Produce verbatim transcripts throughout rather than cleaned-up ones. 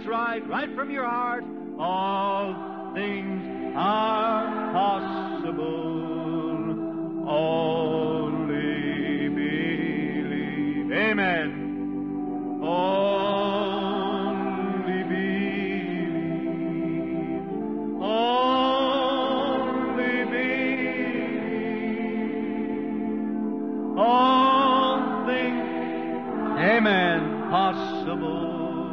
That's right, right from your heart. All things are possible. Only believe. Amen. Only believe. Only believe. All things, amen, possible.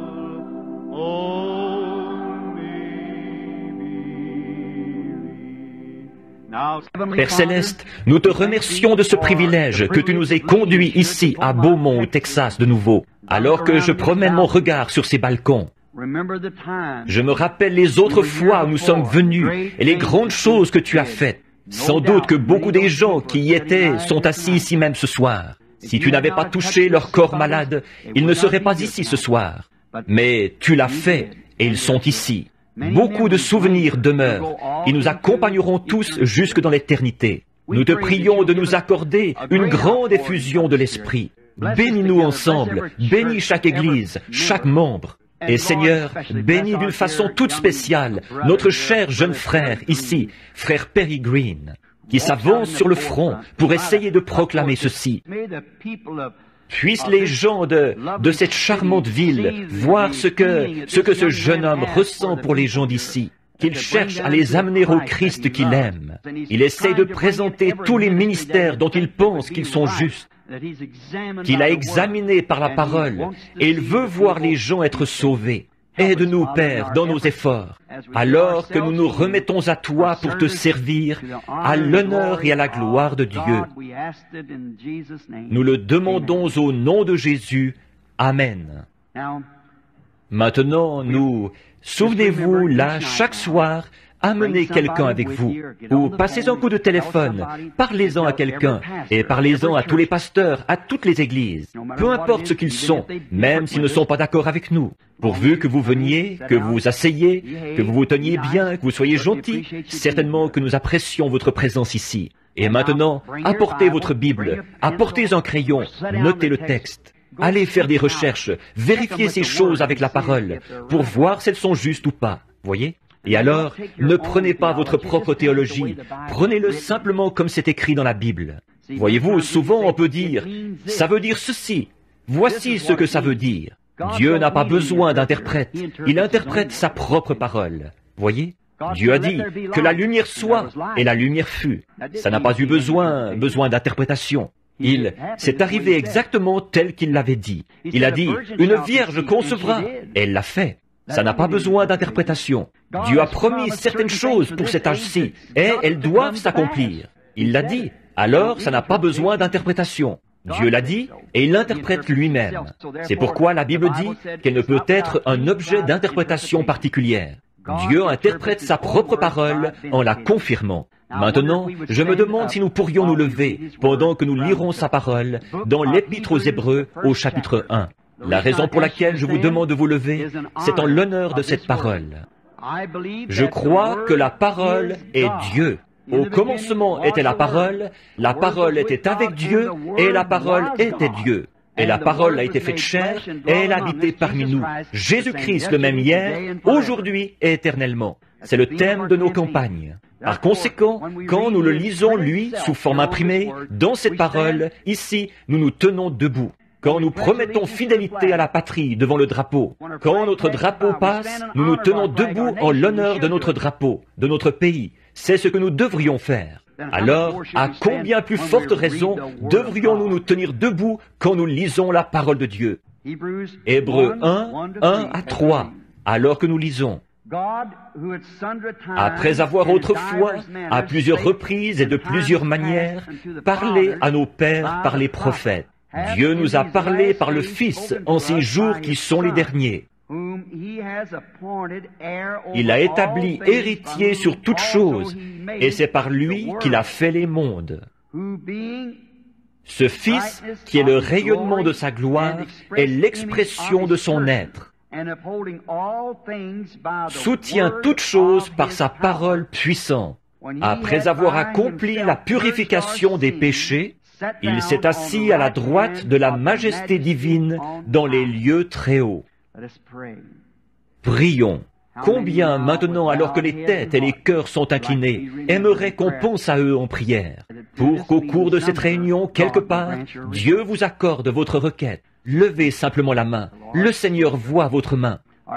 Père Céleste, nous te remercions de ce privilège que tu nous aies conduits ici à Beaumont, au Texas, de nouveau, alors que je promène mon regard sur ces balcons. Je me rappelle les autres fois où nous sommes venus et les grandes choses que tu as faites. Sans doute que beaucoup des gens qui y étaient sont assis ici même ce soir. Si tu n'avais pas touché leur corps malade, ils ne seraient pas ici ce soir. Mais tu l'as fait et ils sont ici. Beaucoup de souvenirs demeurent. Ils nous accompagneront tous jusque dans l'éternité. Nous te prions de nous accorder une grande effusion de l'Esprit. Bénis-nous ensemble, bénis chaque Église, chaque membre. Et Seigneur, bénis d'une façon toute spéciale notre cher jeune frère ici, frère Perry Green, qui s'avance sur le front pour essayer de proclamer ceci. Puissent les gens de, de cette charmante ville voir ce que, ce que ce jeune homme ressent pour les gens d'ici, qu'il cherche à les amener au Christ qu'il aime. Il essaie de présenter tous les ministères dont il pense qu'ils sont justes, qu'il a examinés par la parole, et il veut voir les gens être sauvés. Aide-nous, Père, dans nos efforts, alors que nous nous remettons à toi pour te servir, à l'honneur et à la gloire de Dieu. Nous le demandons au nom de Jésus. Amen. Maintenant, nous, souvenez-vous, là, chaque soir, amenez quelqu'un avec vous, ou passez un coup de téléphone, parlez-en à quelqu'un, et parlez-en à tous les pasteurs, à toutes les églises, peu importe ce qu'ils sont, même s'ils ne sont pas d'accord avec nous, pourvu que vous veniez, que vous vous asseyez, que vous vous teniez bien, que vous soyez gentils, certainement que nous apprécions votre présence ici. Et maintenant, apportez votre Bible, apportez un crayon, notez le texte. Allez faire des recherches, vérifiez ces choses avec la parole, pour voir si elles sont justes ou pas, voyez? Et alors, ne prenez pas votre propre théologie, prenez-le simplement comme c'est écrit dans la Bible. Voyez-vous, souvent on peut dire, ça veut dire ceci, voici ce que ça veut dire. Dieu n'a pas besoin d'interprète, il interprète sa propre parole. Voyez? Dieu a dit que la lumière soit, et la lumière fut. Ça n'a pas eu besoin, besoin d'interprétation. Il, c'est arrivé exactement tel qu'il l'avait dit. Il a dit, une vierge concevra, et elle l'a fait. Ça n'a pas besoin d'interprétation. Dieu a promis certaines choses pour cet âge-ci, et elles doivent s'accomplir. Il l'a dit, alors ça n'a pas besoin d'interprétation. Dieu l'a dit, et il l'interprète lui-même. C'est pourquoi la Bible dit qu'elle ne peut être un objet d'interprétation particulière. Dieu interprète sa propre parole en la confirmant. Maintenant, je me demande si nous pourrions nous lever pendant que nous lirons sa parole dans l'Épître aux Hébreux au chapitre un. La raison pour laquelle je vous demande de vous lever, c'est en l'honneur de cette parole. Je crois que la parole est Dieu. Au commencement était la parole, la parole était avec Dieu, et la parole était Dieu. Et la parole a été faite chair, et elle a habité parmi nous. Jésus-Christ le même hier, aujourd'hui et éternellement. C'est le thème de nos campagnes. Par conséquent, quand nous le lisons, lui, sous forme imprimée, dans cette parole, ici, nous nous tenons debout. Quand nous promettons fidélité à la patrie devant le drapeau, quand notre drapeau passe, nous nous tenons debout en l'honneur de notre drapeau, de notre pays. C'est ce que nous devrions faire. Alors, à combien plus forte raison devrions-nous nous tenir debout quand nous lisons la parole de Dieu? Hébreux un, un à trois, alors que nous lisons. Après avoir autrefois, à plusieurs reprises et de plusieurs manières, parlé à nos pères par les prophètes, Dieu nous a parlé par le Fils en ces jours qui sont les derniers. Il a établi héritier sur toutes choses, et c'est par lui qu'il a fait les mondes. Ce Fils, qui est le rayonnement de sa gloire, est l'expression de son être, soutient toutes choses par sa parole puissante. Après avoir accompli la purification des péchés, il s'est assis à la droite de la majesté divine dans les lieux très hauts. Prions. Combien maintenant, alors que les têtes et les cœurs sont inclinés, aimeraient qu'on pense à eux en prière, pour qu'au cours de cette réunion, quelque part, Dieu vous accorde votre requête. Levez simplement la main. Le Seigneur voit votre main.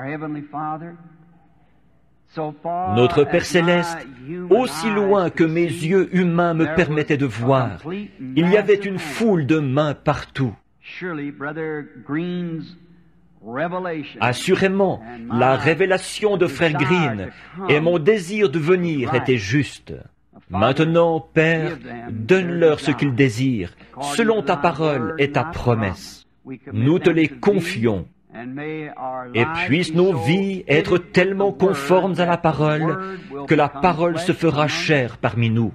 Notre Père céleste, aussi loin que mes yeux humains me permettaient de voir, il y avait une foule de mains partout. Assurément, la révélation de Frère Green et mon désir de venir étaient justes. Maintenant, Père, donne-leur ce qu'ils désirent, selon ta parole et ta promesse. Nous te les confions. Et puissent nos vies être tellement conformes à la parole que la parole se fera chair parmi nous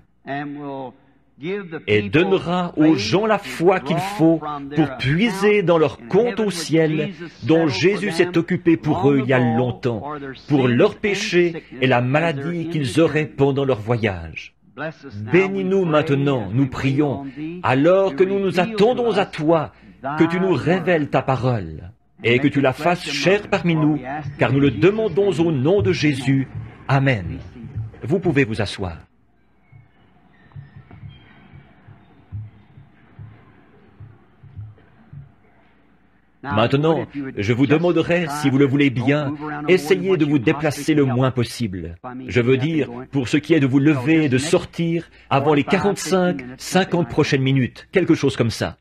et donnera aux gens la foi qu'il faut pour puiser dans leur compte au ciel dont Jésus s'est occupé pour eux il y a longtemps, pour leurs péchés et la maladie qu'ils auraient pendant leur voyage. Bénis-nous maintenant, nous prions, alors que nous nous attendons à toi, que tu nous révèles ta parole et que tu la fasses chair parmi nous, car nous le demandons au nom de Jésus. Amen. Vous pouvez vous asseoir. Maintenant, je vous demanderai, si vous le voulez bien, essayez de vous déplacer le moins possible. Je veux dire, pour ce qui est de vous lever et de sortir avant les quarante-cinq, cinquante prochaines minutes, quelque chose comme ça.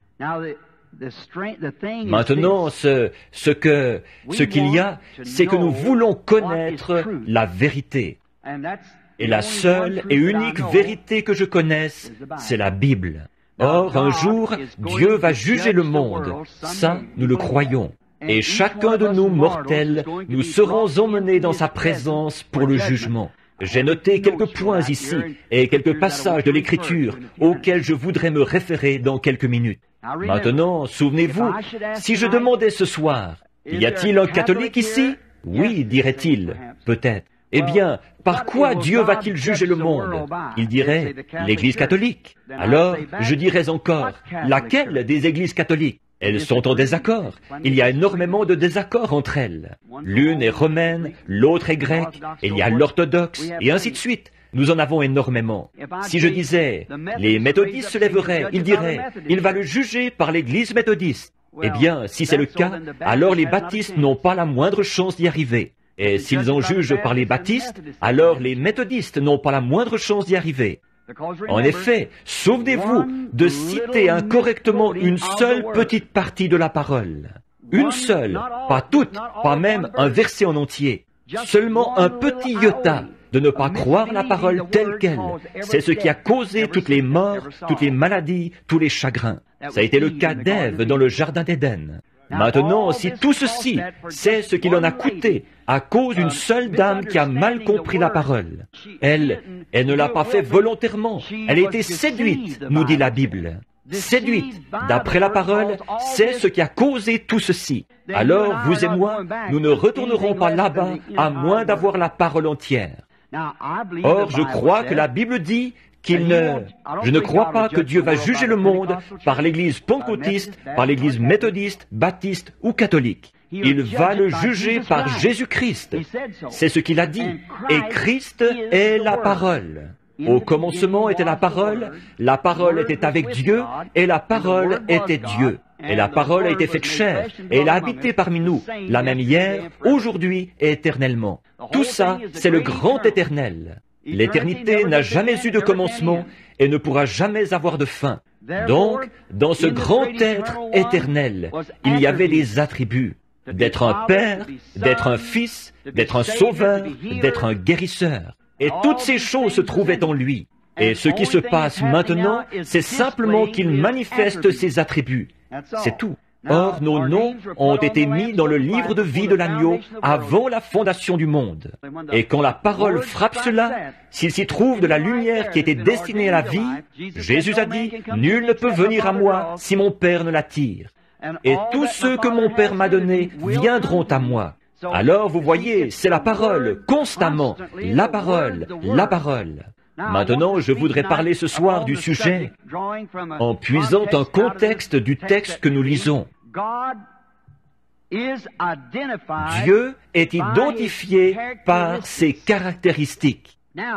Maintenant, ce, ce que, ce qu'il y a, c'est que nous voulons connaître la vérité. Et la seule et unique vérité que je connaisse, c'est la Bible. Or, un jour, Dieu va juger le monde. Ça, nous le croyons. Et chacun de nous, mortels, nous serons emmenés dans sa présence pour le jugement. J'ai noté quelques points ici et quelques passages de l'Écriture auxquels je voudrais me référer dans quelques minutes. Maintenant, souvenez-vous, si je demandais ce soir, y a-t-il un catholique ici? Oui, dirait-il, peut-être. Eh bien, par quoi Dieu va-t-il juger le monde? Il dirait, l'Église catholique. Alors, je dirais encore, laquelle des églises catholiques? Elles sont en désaccord. Il y a énormément de désaccords entre elles. L'une est romaine, l'autre est grecque, il y a l'orthodoxe, et ainsi de suite. Nous en avons énormément. Si je disais, les méthodistes se lèveraient, ils diraient, il va le juger par l'Église méthodiste. Eh bien, si c'est le cas, alors les baptistes n'ont pas la moindre chance d'y arriver. Et s'ils en jugent par les baptistes, alors les méthodistes n'ont pas la moindre chance d'y arriver. En effet, souvenez-vous de citer incorrectement une seule petite partie de la parole. Une seule, pas toute, pas même un verset en entier. Seulement un petit iota de ne pas croire la parole telle qu'elle. C'est ce qui a causé toutes les morts, toutes les maladies, tous les chagrins. Ça a été le cas d'Ève dans le jardin d'Éden. Maintenant, si tout ceci, c'est ce qu'il en a coûté à cause d'une seule dame qui a mal compris la parole. Elle, elle ne l'a pas fait volontairement. Elle a été séduite, nous dit la Bible. Séduite, d'après la parole, c'est ce qui a causé tout ceci. Alors, vous et moi, nous ne retournerons pas là-bas à moins d'avoir la parole entière. Or, je crois que la Bible dit qu'il ne... Je ne crois pas que Dieu va juger le monde par l'Église pentecôtiste, par l'Église méthodiste, baptiste ou catholique. Il va le juger par Jésus-Christ. C'est ce qu'il a dit. Et Christ est la parole. Au commencement était la parole, la parole était avec Dieu, et la parole était Dieu. Et la parole a été faite chair, et elle a habité parmi nous, la même hier, aujourd'hui et éternellement. Tout ça, c'est le grand éternel. L'éternité n'a jamais eu de commencement et ne pourra jamais avoir de fin. Donc, dans ce grand être éternel, il y avait des attributs. D'être un père, d'être un fils, d'être un sauveur, d'être un guérisseur. Et toutes ces choses se trouvaient en lui. Et ce qui se passe maintenant, c'est simplement qu'il manifeste ses attributs. C'est tout. Or, nos noms ont été mis dans le livre de vie de l'agneau avant la fondation du monde. Et quand la parole frappe cela, s'il s'y trouve de la lumière qui était destinée à la vie, Jésus a dit, « Nul ne peut venir à moi si mon Père ne l'attire. Et tous ceux que mon Père m'a donnés viendront à moi. » Alors, vous voyez, c'est la parole, constamment, la parole, la parole. Maintenant, je voudrais parler ce soir du sujet en puisant un contexte du texte que nous lisons. Dieu est identifié par ses caractéristiques.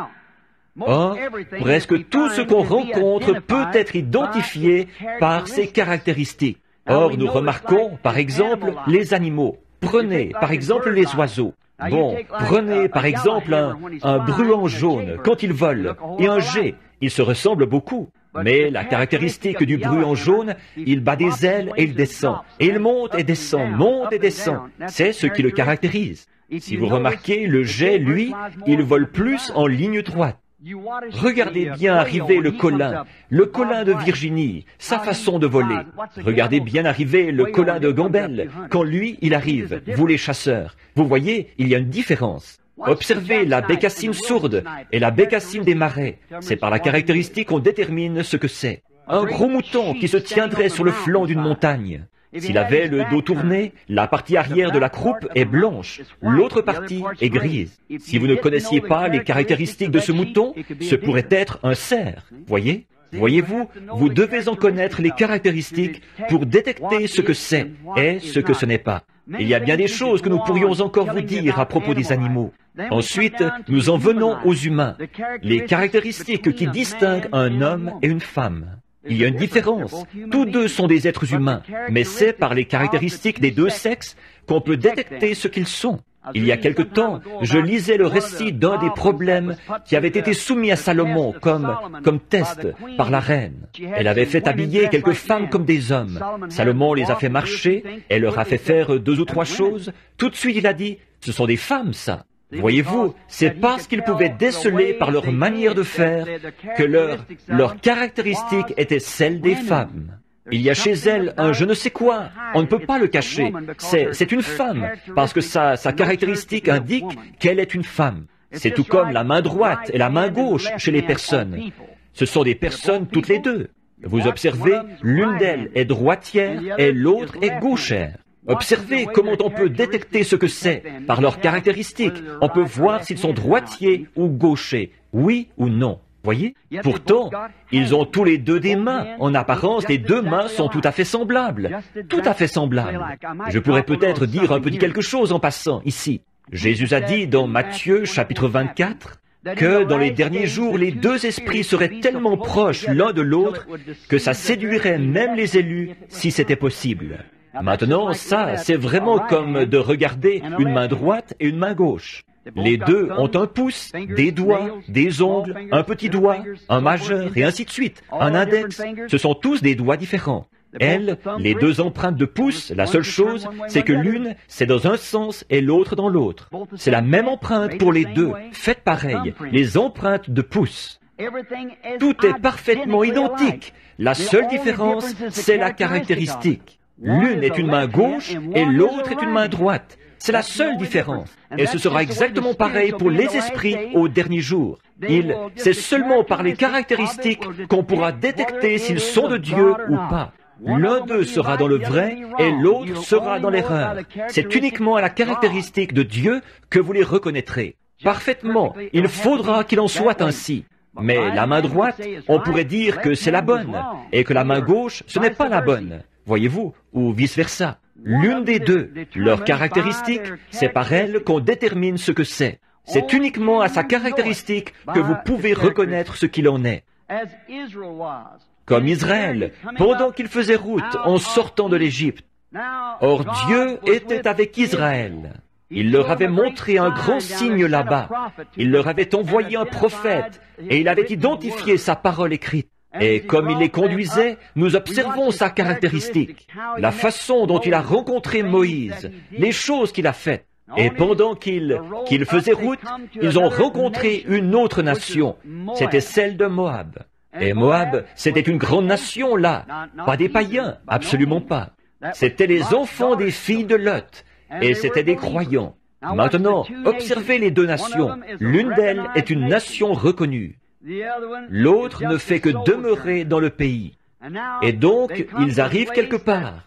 Or, presque tout ce qu'on rencontre peut être identifié par ses caractéristiques. Or, nous remarquons, par exemple, les animaux. Prenez, par exemple, les oiseaux. Bon, prenez, par exemple, un, un bruant jaune quand il vole, et un geai. Ils se ressemblent beaucoup. Mais la caractéristique du bruant jaune, il bat des ailes et il descend. Et il monte et descend, monte et descend. C'est ce qui le caractérise. Si vous remarquez, le geai, lui, il vole plus en ligne droite. Regardez bien arriver le colin, le colin de Virginie, sa façon de voler. Regardez bien arriver le colin de Gambel, quand lui, il arrive, vous les chasseurs. Vous voyez, il y a une différence. Observez la bécassine sourde et la bécassine des marais. C'est par la caractéristique qu'on détermine ce que c'est. Un gros mouton qui se tiendrait sur le flanc d'une montagne. S'il avait le dos tourné, la partie arrière de la croupe est blanche, l'autre partie est grise. Si vous ne connaissiez pas les caractéristiques de ce mouton, ce pourrait être un cerf. Voyez ? Voyez-vous, vous devez en connaître les caractéristiques pour détecter ce que c'est et ce que ce n'est pas. Il y a bien des choses que nous pourrions encore vous dire à propos des animaux. Ensuite, nous en venons aux humains, les caractéristiques qui distinguent un homme et une femme. Il y a une différence. Tous deux sont des êtres humains, mais c'est par les caractéristiques des deux sexes qu'on peut détecter ce qu'ils sont. Il y a quelque temps, je lisais le récit d'un des problèmes qui avait été soumis à Salomon comme, comme test par la reine. Elle avait fait habiller quelques femmes comme des hommes. Salomon les a fait marcher, elle leur a fait faire deux ou trois choses. Tout de suite, il a dit, ce sont des femmes, ça. Voyez-vous, c'est parce qu'ils pouvaient déceler par leur manière de faire que leur, leur caractéristique était celle des femmes. Il y a chez elle un je ne sais quoi, on ne peut pas le cacher. C'est, c'est une femme, parce que sa, sa caractéristique indique qu'elle est une femme. C'est tout comme la main droite et la main gauche chez les personnes. Ce sont des personnes toutes les deux. Vous observez, l'une d'elles est droitière et l'autre est gauchère. Observez comment on peut détecter ce que c'est par leurs caractéristiques. On peut voir s'ils sont droitiers ou gauchers, oui ou non. Voyez? Pourtant, ils ont tous les deux des mains. En apparence, les deux mains sont tout à fait semblables. Tout à fait semblables. Je pourrais peut-être dire un petit quelque chose en passant ici. Jésus a dit dans Matthieu chapitre vingt-quatre que dans les derniers jours, les deux esprits seraient tellement proches l'un de l'autre que ça séduirait même les élus si c'était possible. Maintenant, ça, c'est vraiment comme de regarder une main droite et une main gauche. Les deux ont un pouce, des doigts, des ongles, un petit doigt, un majeur et ainsi de suite, un index. Ce sont tous des doigts différents. Elles, les deux empreintes de pouce, la seule chose, c'est que l'une, c'est dans un sens et l'autre dans l'autre. C'est la même empreinte pour les deux. Faites pareil, les empreintes de pouce. Tout est parfaitement identique. La seule différence, c'est la caractéristique. L'une est une main gauche et l'autre est une main droite. C'est la seule différence. Et ce sera exactement pareil pour les esprits au dernier jour. Il, c'est seulement par les caractéristiques qu'on pourra détecter s'ils sont de Dieu ou pas. L'un d'eux sera dans le vrai et l'autre sera dans l'erreur. C'est uniquement à la caractéristique de Dieu que vous les reconnaîtrez. Parfaitement, il faudra qu'il en soit ainsi. Mais la main droite, on pourrait dire que c'est la bonne, et que la main gauche, ce n'est pas la bonne. Voyez-vous, ou vice-versa. L'une des deux, leur caractéristique, c'est par elle qu'on détermine ce que c'est. C'est uniquement à sa caractéristique que vous pouvez reconnaître ce qu'il en est. Comme Israël, pendant qu'il faisait route en sortant de l'Égypte. Or Dieu était avec Israël. Il leur avait montré un grand signe là-bas. Il leur avait envoyé un prophète et il avait identifié sa parole écrite. Et comme il les conduisait, nous observons sa caractéristique, la façon dont il a rencontré Moïse, les choses qu'il a faites. Et pendant qu'il qu'il faisait route, ils ont rencontré une autre nation. C'était celle de Moab. Et Moab, c'était une grande nation là. Pas des païens, absolument pas. C'étaient les enfants des filles de Lot. Et c'étaient des croyants. Maintenant, observez les deux nations. L'une d'elles est une nation reconnue. L'autre ne fait que demeurer dans le pays. Et donc, ils arrivent quelque part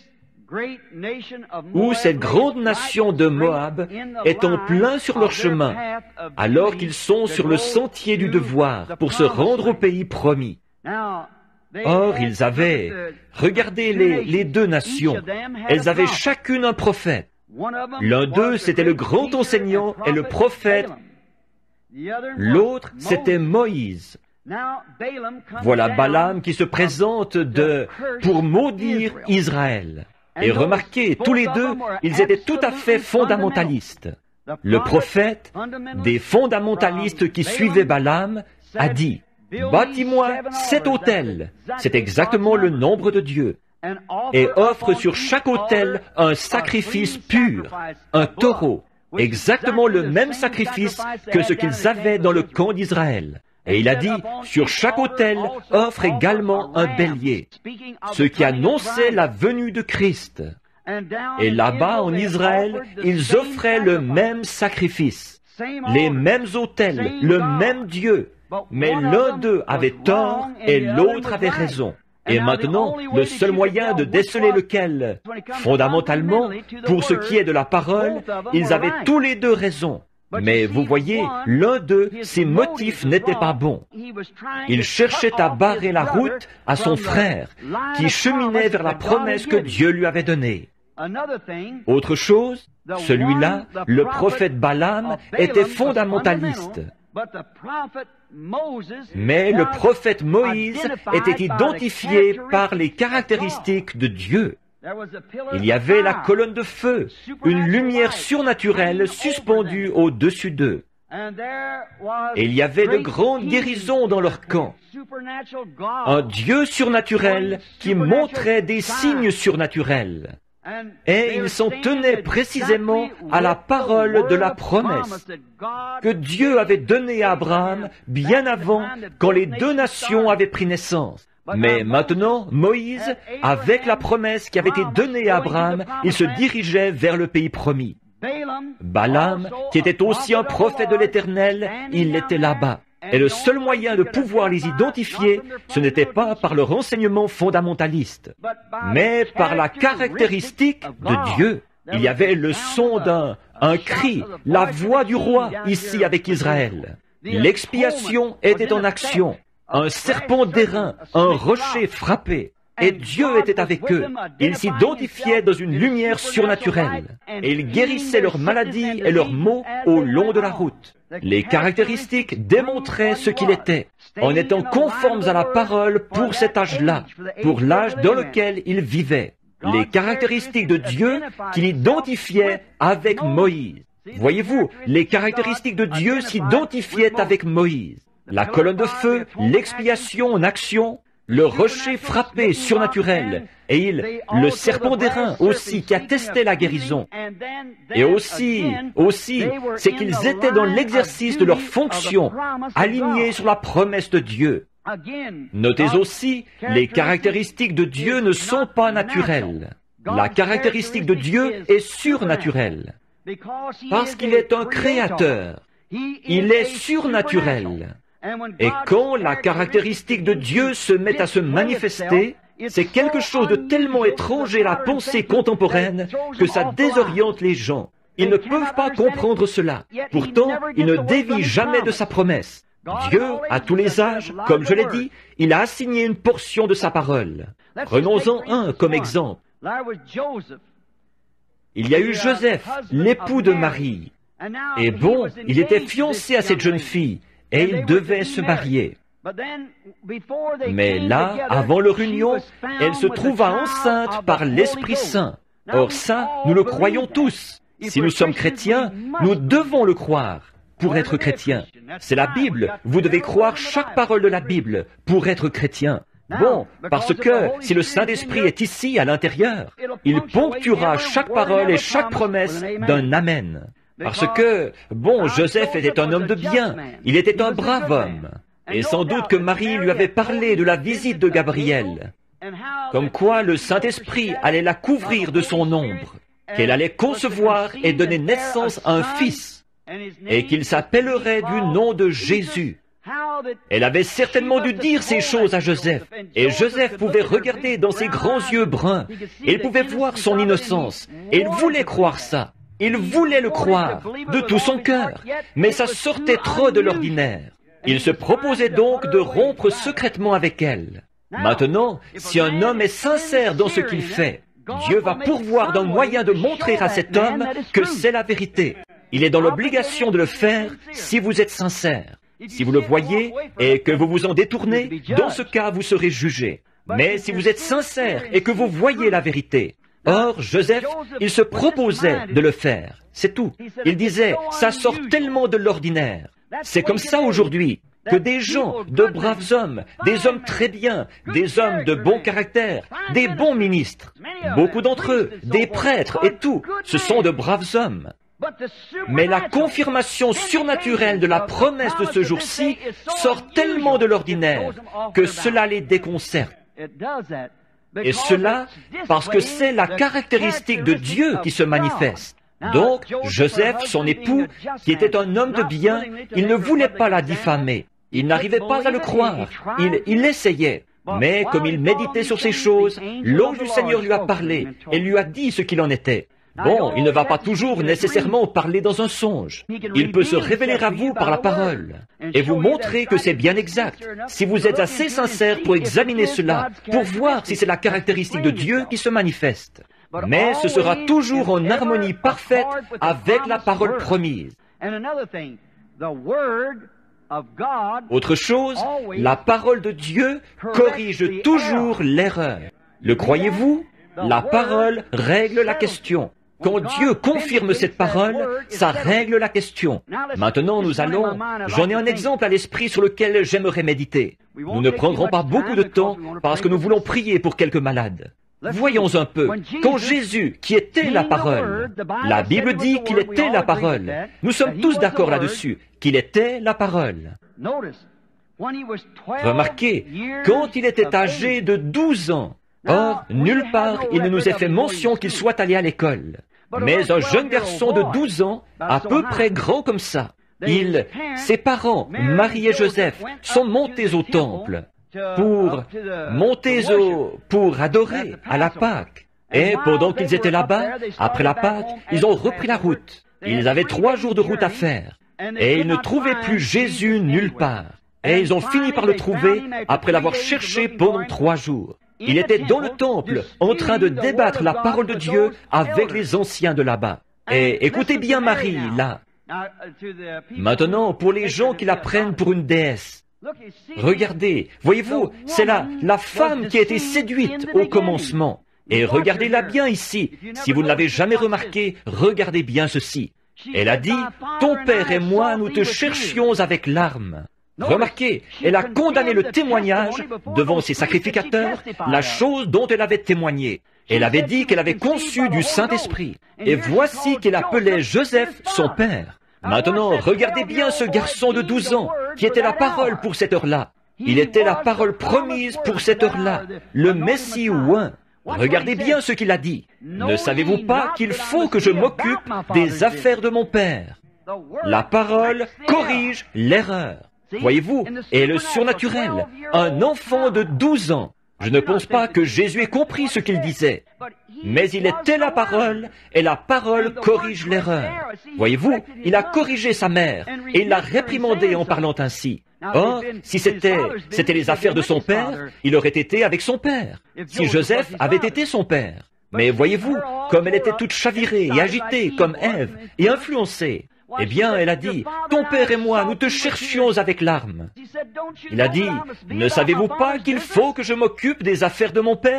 où cette grande nation de Moab est en plein sur leur chemin, alors qu'ils sont sur le sentier du devoir pour se rendre au pays promis. Or, ils avaient, regardez les, les deux nations, elles avaient chacune un prophète. L'un d'eux, c'était le grand enseignant et le prophète. L'autre, c'était Moïse. Voilà Balaam qui se présente de, pour maudire Israël. Et remarquez, tous les deux, ils étaient tout à fait fondamentalistes. Le prophète, des fondamentalistes qui suivaient Balaam, a dit, « Bâtis-moi cet autel. » C'est exactement le nombre de Dieu. Et offre sur chaque autel un sacrifice pur, un taureau, exactement le même sacrifice que ce qu'ils avaient dans le camp d'Israël. Et il a dit, sur chaque autel, offre également un bélier, ce qui annonçait la venue de Christ. Et là-bas, en Israël, ils offraient le même sacrifice, les mêmes autels, le même Dieu. Mais l'un d'eux avait tort et l'autre avait raison. Et maintenant, le seul moyen de déceler lequel, fondamentalement, pour ce qui est de la parole, ils avaient tous les deux raison. Mais vous voyez, l'un d'eux, ses motifs n'étaient pas bons. Il cherchait à barrer la route à son frère, qui cheminait vers la promesse que Dieu lui avait donnée. Autre chose, celui-là, le prophète Balaam, était fondamentaliste. Mais le prophète Moïse était identifié par les caractéristiques de Dieu. Il y avait la colonne de feu, une lumière surnaturelle suspendue au-dessus d'eux. Et il y avait de grandes guérisons dans leur camp. Un Dieu surnaturel qui montrait des signes surnaturels. Et ils s'en tenaient précisément à la parole de la promesse que Dieu avait donnée à Abraham bien avant, quand les deux nations avaient pris naissance. Mais maintenant, Moïse, avec la promesse qui avait été donnée à Abraham, il se dirigeait vers le pays promis. Balaam, qui était aussi un prophète de l'Éternel, il était là-bas. Et le seul moyen de pouvoir les identifier, ce n'était pas par leur enseignement fondamentaliste, mais par la caractéristique de Dieu. Il y avait le son d'un, un cri, la voix du roi ici avec Israël. L'expiation était en action. Un serpent d'airain, un rocher frappé. Et Dieu était avec eux. Ils s'identifiaient dans une lumière surnaturelle. Et ils guérissaient leurs maladies et leurs maux au long de la route. Les caractéristiques démontraient ce qu'il était, en étant conformes à la parole pour cet âge-là, pour l'âge dans lequel ils vivaient. Les caractéristiques de Dieu qu'il identifiait avec Moïse. Voyez-vous, les caractéristiques de Dieu s'identifiaient avec Moïse. La colonne de feu, l'expiation en action, le rocher frappé surnaturel, et il, le serpent d'airain aussi qui attestait la guérison. Et aussi, aussi, c'est qu'ils étaient dans l'exercice de leur fonction, alignés sur la promesse de Dieu. Notez aussi, les caractéristiques de Dieu ne sont pas naturelles. La caractéristique de Dieu est surnaturelle. Parce qu'il est un créateur. Il est surnaturel. Et quand la caractéristique de Dieu se met à se manifester, c'est quelque chose de tellement étranger à la pensée contemporaine que ça désoriente les gens. Ils ne peuvent pas comprendre cela. Pourtant, il ne dévie jamais de sa promesse. Dieu, à tous les âges, comme je l'ai dit, il a assigné une portion de sa parole. Prenons-en un comme exemple. Il y a eu Joseph, l'époux de Marie. Et bon, il était fiancé à cette jeune fille. Et ils devaient se marier. Mais là, avant leur union, elle se trouva enceinte par l'Esprit Saint. Or ça, nous le croyons tous. Si nous sommes chrétiens, nous devons le croire pour être chrétiens. C'est la Bible. Vous devez croire chaque parole de la Bible pour être chrétien. Bon, parce que si le Saint-Esprit est ici, à l'intérieur, il ponctuera chaque parole et chaque promesse d'un Amen. Parce que, bon, Joseph était un homme de bien, il était un brave homme. Et sans doute que Marie lui avait parlé de la visite de Gabriel, comme quoi le Saint-Esprit allait la couvrir de son ombre, qu'elle allait concevoir et donner naissance à un fils, et qu'il s'appellerait du nom de Jésus. Elle avait certainement dû dire ces choses à Joseph, et Joseph pouvait regarder dans ses grands yeux bruns, et il pouvait voir son innocence, et il voulait croire ça. Il voulait le croire de tout son cœur, mais ça sortait trop de l'ordinaire. Il se proposait donc de rompre secrètement avec elle. Maintenant, si un homme est sincère dans ce qu'il fait, Dieu va pourvoir d'un moyen de montrer à cet homme que c'est la vérité. Il est dans l'obligation de le faire si vous êtes sincère. Si vous le voyez et que vous vous en détournez, dans ce cas, vous serez jugé. Mais si vous êtes sincère et que vous voyez la vérité, or, Joseph, il se proposait de le faire. C'est tout. Il disait, ça sort tellement de l'ordinaire. C'est comme ça aujourd'hui, que des gens, de braves hommes, des hommes très bien, des hommes de bon caractère, des bons ministres, beaucoup d'entre eux, des prêtres et tout, ce sont de braves hommes. Mais la confirmation surnaturelle de la promesse de ce jour-ci sort tellement de l'ordinaire que cela les déconcerte. Et cela parce que c'est la caractéristique de Dieu qui se manifeste. Donc, Joseph, son époux, qui était un homme de bien, il ne voulait pas la diffamer. Il n'arrivait pas à le croire. Il, il essayait. Mais comme il méditait sur ces choses, l'ange du Seigneur lui a parlé et lui a dit ce qu'il en était. Bon, il ne va pas toujours nécessairement parler dans un songe. Il peut se révéler à vous par la parole et vous montrer que c'est bien exact. Si vous êtes assez sincère pour examiner cela, pour voir si c'est la caractéristique de Dieu qui se manifeste. Mais ce sera toujours en harmonie parfaite avec la parole promise. Autre chose, la parole de Dieu corrige toujours l'erreur. Le croyez-vous? La parole règle la question. Quand Dieu confirme cette parole, ça règle la question. Maintenant, nous allons... J'en ai un exemple à l'esprit sur lequel j'aimerais méditer. Nous ne prendrons pas beaucoup de temps parce que nous voulons prier pour quelques malades. Voyons un peu. Quand Jésus, qui était la parole, la Bible dit qu'il était la parole. Nous sommes tous d'accord là-dessus, qu'il était la parole. Remarquez, quand il était âgé de douze ans, or, nulle part il ne nous est fait mention qu'il soit allé à l'école. Mais un jeune garçon de douze ans, à peu près grand comme ça, il, ses parents, Marie et Joseph, sont montés au temple pour monter au, pour adorer à la Pâque. Et pendant qu'ils étaient là-bas, après la Pâque, ils ont repris la route. Ils avaient trois jours de route à faire. Et ils ne trouvaient plus Jésus nulle part. Et ils ont fini par le trouver après l'avoir cherché pendant trois jours. Il était dans le temple, en train de débattre la parole de Dieu avec les anciens de là-bas. Et écoutez bien Marie, là. Maintenant, pour les gens qui la prennent pour une déesse, regardez, voyez-vous, c'est là la femme qui a été séduite au commencement. Et regardez-la bien ici. Si vous ne l'avez jamais remarqué, regardez bien ceci. Elle a dit, « Ton père et moi, nous te cherchions avec larmes. » Remarquez, elle a condamné le témoignage devant ses sacrificateurs, la chose dont elle avait témoigné. Elle avait dit qu'elle avait conçu du Saint-Esprit. Et voici qu'elle appelait Joseph son père. Maintenant, regardez bien ce garçon de douze ans, qui était la parole pour cette heure-là. Il était la parole promise pour cette heure-là, le Messie oint. Regardez bien ce qu'il a dit. Ne savez-vous pas qu'il faut que je m'occupe des affaires de mon père? La parole corrige l'erreur. Voyez-vous, et le surnaturel, un enfant de douze ans. Je ne pense pas que Jésus ait compris ce qu'il disait, mais il était la parole, et la parole corrige l'erreur. Voyez-vous, il a corrigé sa mère, et il l'a réprimandée en parlant ainsi. Or, si c'était, c'était les affaires de son père, il aurait été avec son père, si Joseph avait été son père. Mais voyez-vous, comme elle était toute chavirée et agitée comme Ève, et influencée, eh bien, elle a dit, « Ton père et moi, nous te cherchions avec larmes. » Il a dit, « Ne savez-vous pas qu'il faut que je m'occupe des affaires de mon père ?»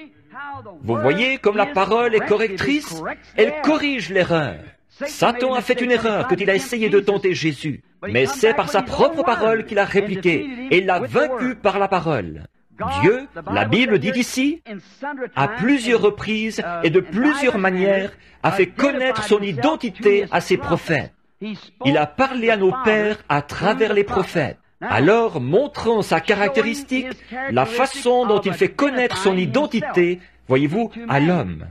Vous voyez comme la parole est correctrice? Elle corrige l'erreur. Satan a fait une erreur quand il a essayé de tenter Jésus, mais c'est par sa propre parole qu'il a répliqué, et il l'a vaincu par la parole. Dieu, la Bible dit ici, à plusieurs reprises et de plusieurs manières, a fait connaître son identité à ses prophètes. Il a parlé à nos pères à travers les prophètes. Alors, montrant sa caractéristique, la façon dont il fait connaître son identité, voyez-vous, à l'homme.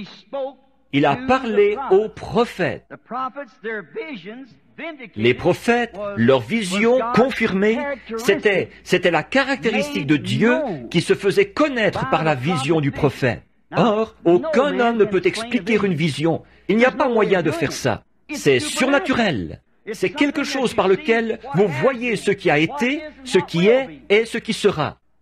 Il a parlé aux prophètes. Les prophètes, leur vision confirmée, c'était, c'était la caractéristique de Dieu qui se faisait connaître par la vision du prophète. Or, aucun homme ne peut expliquer une vision. Il n'y a pas moyen de faire ça. C'est surnaturel. C'est quelque chose par lequel vous voyez ce qui a été, ce qui est et ce qui sera.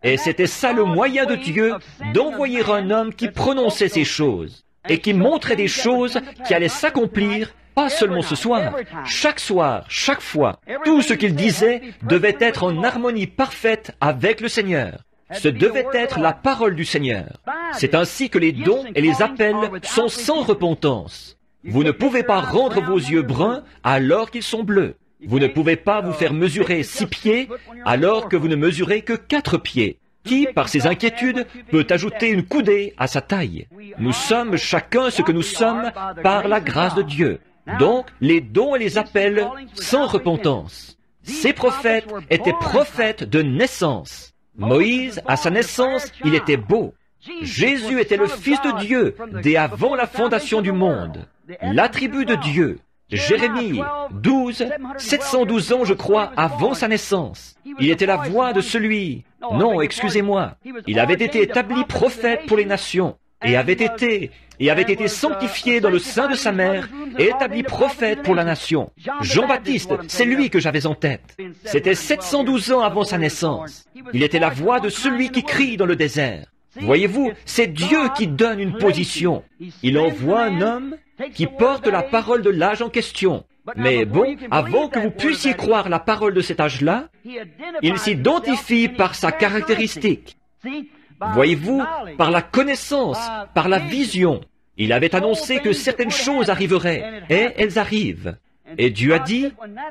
Et c'était ça le moyen de Dieu d'envoyer un homme qui prononçait ces choses et qui montrait des choses qui allaient s'accomplir, pas seulement ce soir, chaque soir, chaque fois. Tout ce qu'il disait devait être en harmonie parfaite avec le Seigneur. Ce devait être la parole du Seigneur. C'est ainsi que les dons et les appels sont sans repentance. Vous ne pouvez pas rendre vos yeux bruns alors qu'ils sont bleus. Vous ne pouvez pas vous faire mesurer six pieds alors que vous ne mesurez que quatre pieds. Qui, par ses inquiétudes, peut ajouter une coudée à sa taille? Nous sommes chacun ce que nous sommes par la grâce de Dieu. Donc, les dons et les appels sans repentance. Ces prophètes étaient prophètes de naissance. Moïse, à sa naissance, il était beau. Jésus était le Fils de Dieu dès avant la fondation du monde. L'attribut de Dieu. Jérémie, douze, sept cent douze ans, je crois, avant sa naissance. Il était la voix de celui... Non, excusez-moi. Il avait été établi prophète pour les nations, et avait été, et avait été sanctifié dans le sein de sa mère, et établi prophète pour la nation. Jean-Baptiste, c'est lui que j'avais en tête. C'était sept cent douze ans avant sa naissance. Il était la voix de celui qui crie dans le désert. Voyez-vous, c'est Dieu qui donne une position. Il envoie un homme qui porte la parole de l'âge en question. Mais bon, avant que vous puissiez croire la parole de cet âge-là, il s'identifie par sa caractéristique. Voyez-vous, par la connaissance, par la vision. Il avait annoncé que certaines choses arriveraient, et elles arrivent. Et Dieu a dit,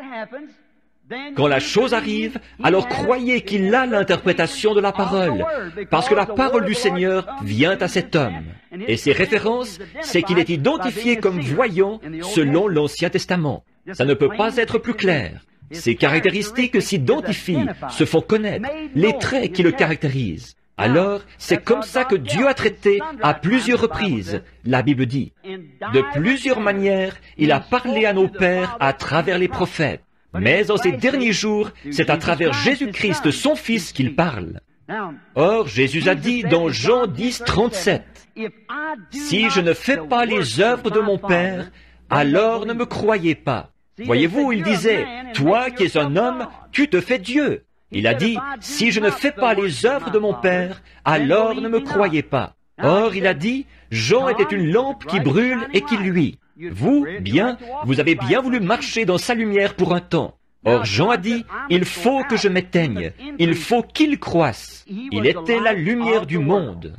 quand la chose arrive, alors croyez qu'il a l'interprétation de la parole, parce que la parole du Seigneur vient à cet homme. Et ses références, c'est qu'il est identifié comme voyant selon l'Ancien Testament. Ça ne peut pas être plus clair. Ses caractéristiques s'identifient, se font connaître, les traits qui le caractérisent. Alors, c'est comme ça que Dieu a traité à plusieurs reprises, la Bible dit. De plusieurs manières, il a parlé à nos pères à travers les prophètes. Mais en ces derniers jours, c'est à travers Jésus-Christ, son Fils, qu'il parle. Or, Jésus a dit dans Jean dix, trente-sept, « Si je ne fais pas les œuvres de mon Père, alors ne me croyez pas. » Voyez-vous, il disait, « Toi qui es un homme, tu te fais Dieu. » Il a dit, « Si je ne fais pas les œuvres de mon Père, alors ne me croyez pas. » Or, il a dit, « Jean était une lampe qui brûle et qui luit. » Vous, bien, vous avez bien voulu marcher dans sa lumière pour un temps. Or Jean a dit, il faut que je m'éteigne, il faut qu'il croisse. Il était la lumière du monde.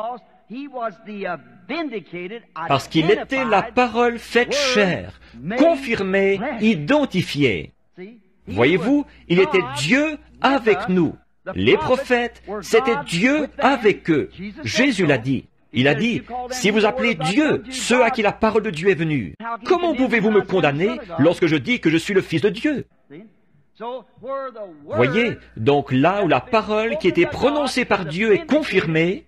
Parce qu'il était la parole faite chair, confirmée, identifiée. Voyez-vous, il était Dieu avec nous. Les prophètes, c'était Dieu avec eux. Jésus l'a dit. Il a dit, si vous appelez Dieu ceux à qui la parole de Dieu est venue, comment pouvez-vous me condamner lorsque je dis que je suis le Fils de Dieu? Voyez, donc là où la parole qui était prononcée par Dieu est confirmée,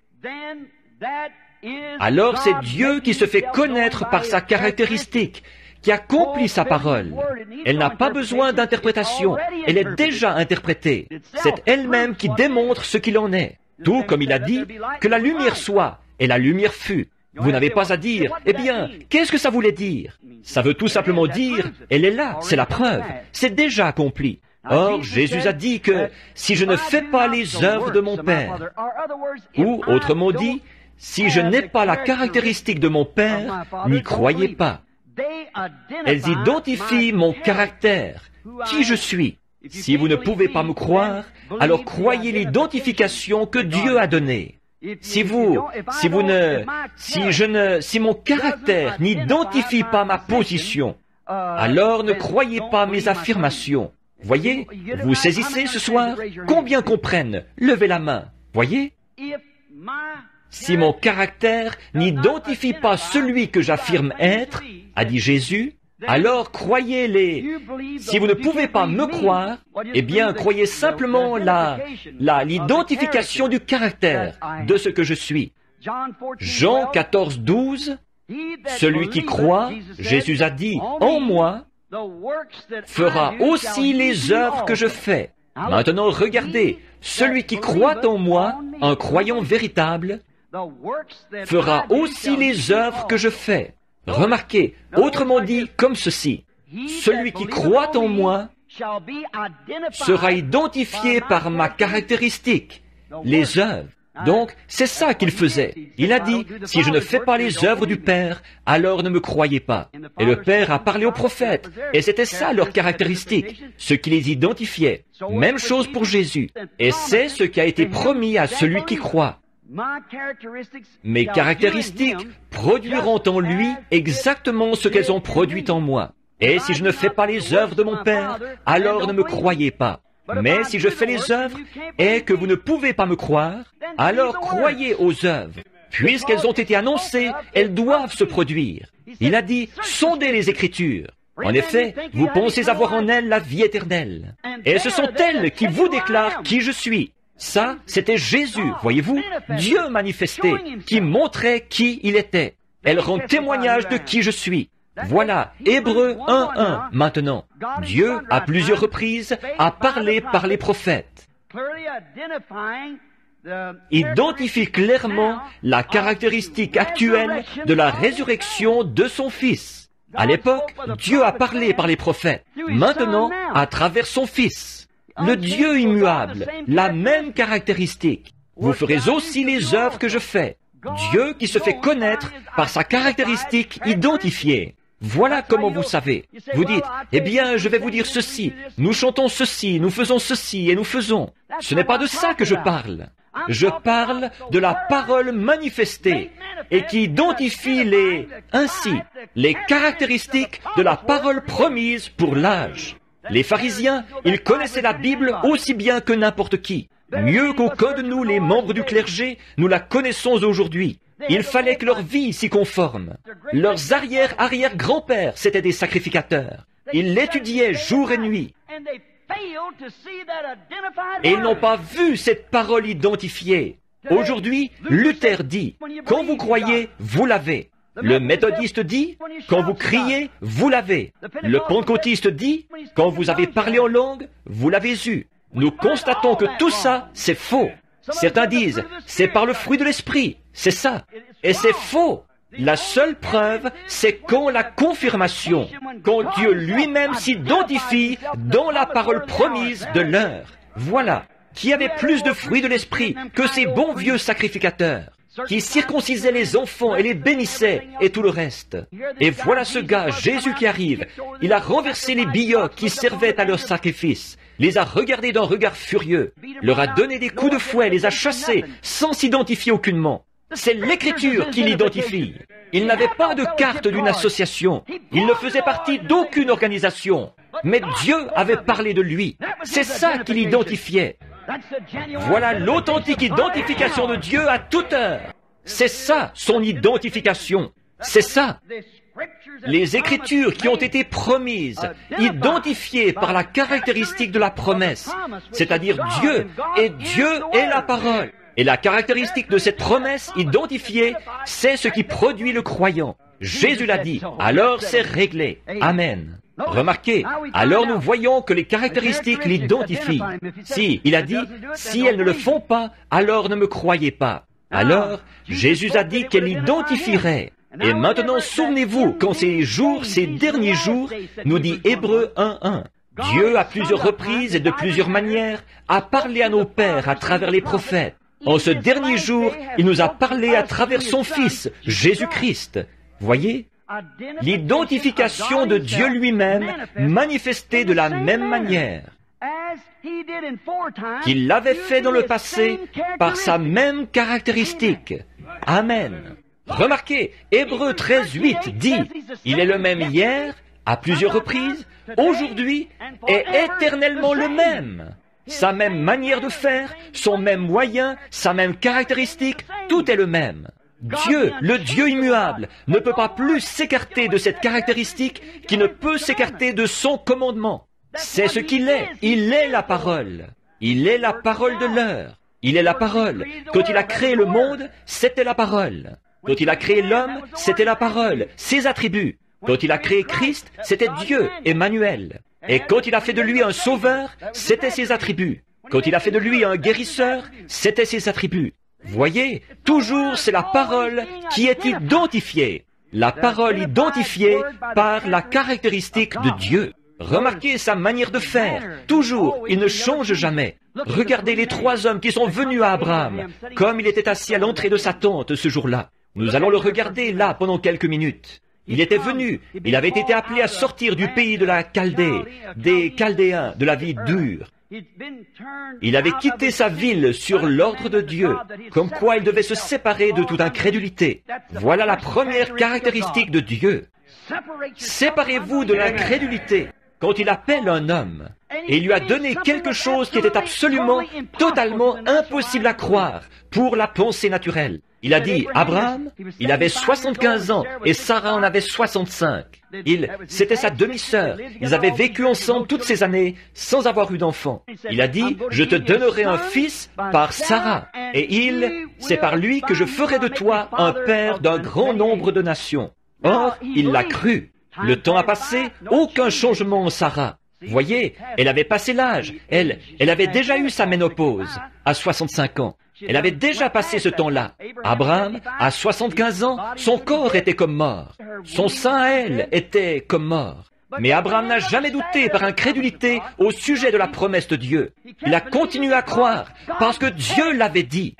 alors c'est Dieu qui se fait connaître par sa caractéristique, qui accomplit sa parole. Elle n'a pas besoin d'interprétation, elle est déjà interprétée. C'est elle-même qui démontre ce qu'il en est. Tout comme il a dit, que la lumière soit, et la lumière fut. Vous n'avez pas à dire, eh bien, qu'est-ce que ça voulait dire? Ça veut tout simplement dire, elle est là, c'est la preuve, c'est déjà accompli. Or, Jésus a dit que si je ne fais pas les œuvres de mon Père, ou, autrement dit, si je n'ai pas la caractéristique de mon Père, n'y croyez pas. Elles identifient mon caractère, qui je suis. Si vous ne pouvez pas me croire, alors croyez l'identification que Dieu a donnée. Si vous, si vous ne, si je ne, si mon caractère n'identifie pas ma position, alors ne croyez pas mes affirmations. Voyez, vous saisissez ce soir? Combien comprennent? Levez la main. Voyez? Si mon caractère n'identifie pas celui que j'affirme être, a dit Jésus, alors croyez-les. Si vous ne pouvez pas me croire, eh bien, croyez simplement la, la, l'identification du caractère de ce que je suis. Jean quatorze, douze, celui qui croit, Jésus a dit, en moi, fera aussi les œuvres que je fais. Maintenant, regardez, celui qui croit en moi, un croyant véritable, fera aussi les œuvres que je fais. Remarquez, autrement dit, comme ceci, celui qui croit en moi sera identifié par ma caractéristique, les œuvres. Donc, c'est ça qu'il faisait. Il a dit, si je ne fais pas les œuvres du Père, alors ne me croyez pas. Et le Père a parlé aux prophètes, et c'était ça leur caractéristique, ce qui les identifiait. Même chose pour Jésus. Et c'est ce qui a été promis à celui qui croit. Mes caractéristiques produiront en lui exactement ce qu'elles ont produit en moi. Et si je ne fais pas les œuvres de mon Père, alors ne me croyez pas. Mais si je fais les œuvres et que vous ne pouvez pas me croire, alors croyez aux œuvres. Puisqu'elles ont été annoncées, elles doivent se produire. Il a dit, sondez les Écritures. En effet, vous pensez avoir en elles la vie éternelle. Et ce sont elles qui vous déclarent qui je suis. Ça, c'était Jésus, voyez-vous, Dieu manifesté, qui montrait qui il était. Elles rendent témoignage de qui je suis. Voilà, Hébreux un un, maintenant. Dieu, à plusieurs reprises, a parlé par les prophètes. Identifie clairement la caractéristique actuelle de la résurrection de son Fils. À l'époque, Dieu a parlé par les prophètes. Maintenant, à travers son Fils. Le Dieu immuable, la même caractéristique. Vous ferez aussi les œuvres que je fais. Dieu qui se fait connaître par sa caractéristique identifiée. Voilà comment vous savez. Vous dites, eh bien, je vais vous dire ceci. Nous chantons ceci, nous faisons ceci et nous faisons. Ce n'est pas de ça que je parle. Je parle de la parole manifestée et qui identifie les, ainsi, les caractéristiques de la parole promise pour l'âge. Les pharisiens, ils connaissaient la Bible aussi bien que n'importe qui. Mieux qu'aucun de nous, les membres du clergé, nous la connaissons aujourd'hui. Il fallait que leur vie s'y conforme. Leurs arrière-arrière-grands-pères, c'étaient des sacrificateurs. Ils l'étudiaient jour et nuit. Et ils n'ont pas vu cette parole identifiée. Aujourd'hui, Luther dit, quand vous croyez, vous l'avez. Le méthodiste dit, quand vous criez, vous l'avez. Le pentecôtiste dit, quand vous avez parlé en langue, vous l'avez eu. Nous constatons que tout ça, c'est faux. Certains disent, c'est par le fruit de l'esprit. C'est ça. Et c'est faux. La seule preuve, c'est quand la confirmation, quand Dieu lui-même s'identifie dans la parole promise de l'heure. Voilà. Qui avait plus de fruits de l'esprit que ces bons vieux sacrificateurs, qui circoncisaient les enfants et les bénissaient et tout le reste. Et voilà ce gars, Jésus qui arrive. Il a renversé les billocs qui servaient à leur sacrifice, les a regardés d'un regard furieux, leur a donné des coups de fouet, les a chassés sans s'identifier aucunement. C'est l'Écriture qui l'identifie. Il n'avait pas de carte d'une association. Il ne faisait partie d'aucune organisation. Mais Dieu avait parlé de lui. C'est ça qui l'identifiait. Voilà l'authentique identification de Dieu à toute heure. C'est ça, son identification. C'est ça. Les Écritures qui ont été promises, identifiées par la caractéristique de la promesse, c'est-à-dire Dieu, et Dieu est la parole. Et la caractéristique de cette promesse identifiée, c'est ce qui produit le croyant. Jésus l'a dit, alors c'est réglé. Amen. Remarquez, alors nous voyons que les caractéristiques l'identifient. Si, il a dit, si elles ne le font pas, alors ne me croyez pas. Alors, Jésus a dit qu'elle l'identifierait. Et maintenant, souvenez-vous, quand ces jours, ces derniers jours, nous dit Hébreux un un, Dieu, à plusieurs reprises et de plusieurs manières, a parlé à nos pères à travers les prophètes. En ce dernier jour, il nous a parlé à travers son Fils, Jésus-Christ. Voyez? L'identification de Dieu lui-même manifestée de la même manière qu'il l'avait fait dans le passé par sa même caractéristique. Amen. Remarquez, Hébreux treize huit dit, il est le même hier, à plusieurs reprises, aujourd'hui, et éternellement le même. Sa même manière de faire, son même moyen, sa même caractéristique, tout est le même. Dieu, le Dieu immuable, ne peut pas plus s'écarter de cette caractéristique qui ne peut s'écarter de son commandement. C'est ce qu'il est. Il est la parole. Il est la parole de l'heure. Il est la parole. Quand il a créé le monde, c'était la parole. Quand il a créé l'homme, c'était la parole, ses attributs. Quand il a créé Christ, c'était Dieu, Emmanuel. Et quand il a fait de lui un sauveur, c'était ses attributs. Quand il a fait de lui un guérisseur, c'était ses attributs. Voyez, toujours c'est la parole qui est identifiée. La parole identifiée par la caractéristique de Dieu. Remarquez sa manière de faire. Toujours, il ne change jamais. Regardez les trois hommes qui sont venus à Abraham, comme il était assis à l'entrée de sa tente ce jour-là. Nous allons le regarder là pendant quelques minutes. Il était venu, il avait été appelé à sortir du pays de la Chaldée, des Chaldéens, de la vie dure. Il avait quitté sa ville sur l'ordre de Dieu, comme quoi il devait se séparer de toute incrédulité. Voilà la première caractéristique de Dieu. Séparez-vous de l'incrédulité quand il appelle un homme et il lui a donné quelque chose qui était absolument, totalement impossible à croire pour la pensée naturelle. Il a dit, Abraham, il avait soixante-quinze ans et Sarah en avait soixante-cinq. Il, c'était sa demi-sœur. Ils avaient vécu ensemble toutes ces années sans avoir eu d'enfant. Il a dit, je te donnerai un fils par Sarah. Et il, c'est par lui que je ferai de toi un père d'un grand nombre de nations. Or, il l'a cru. Le temps a passé, aucun changement en Sarah. Voyez, elle avait passé l'âge. Elle, elle avait déjà eu sa ménopause à soixante-cinq ans. Elle avait déjà passé ce temps-là. Abraham, à soixante-quinze ans, son corps était comme mort. Son sein à elle était comme mort. Mais Abraham n'a jamais douté par incrédulité au sujet de la promesse de Dieu. Il a continué à croire parce que Dieu l'avait dit.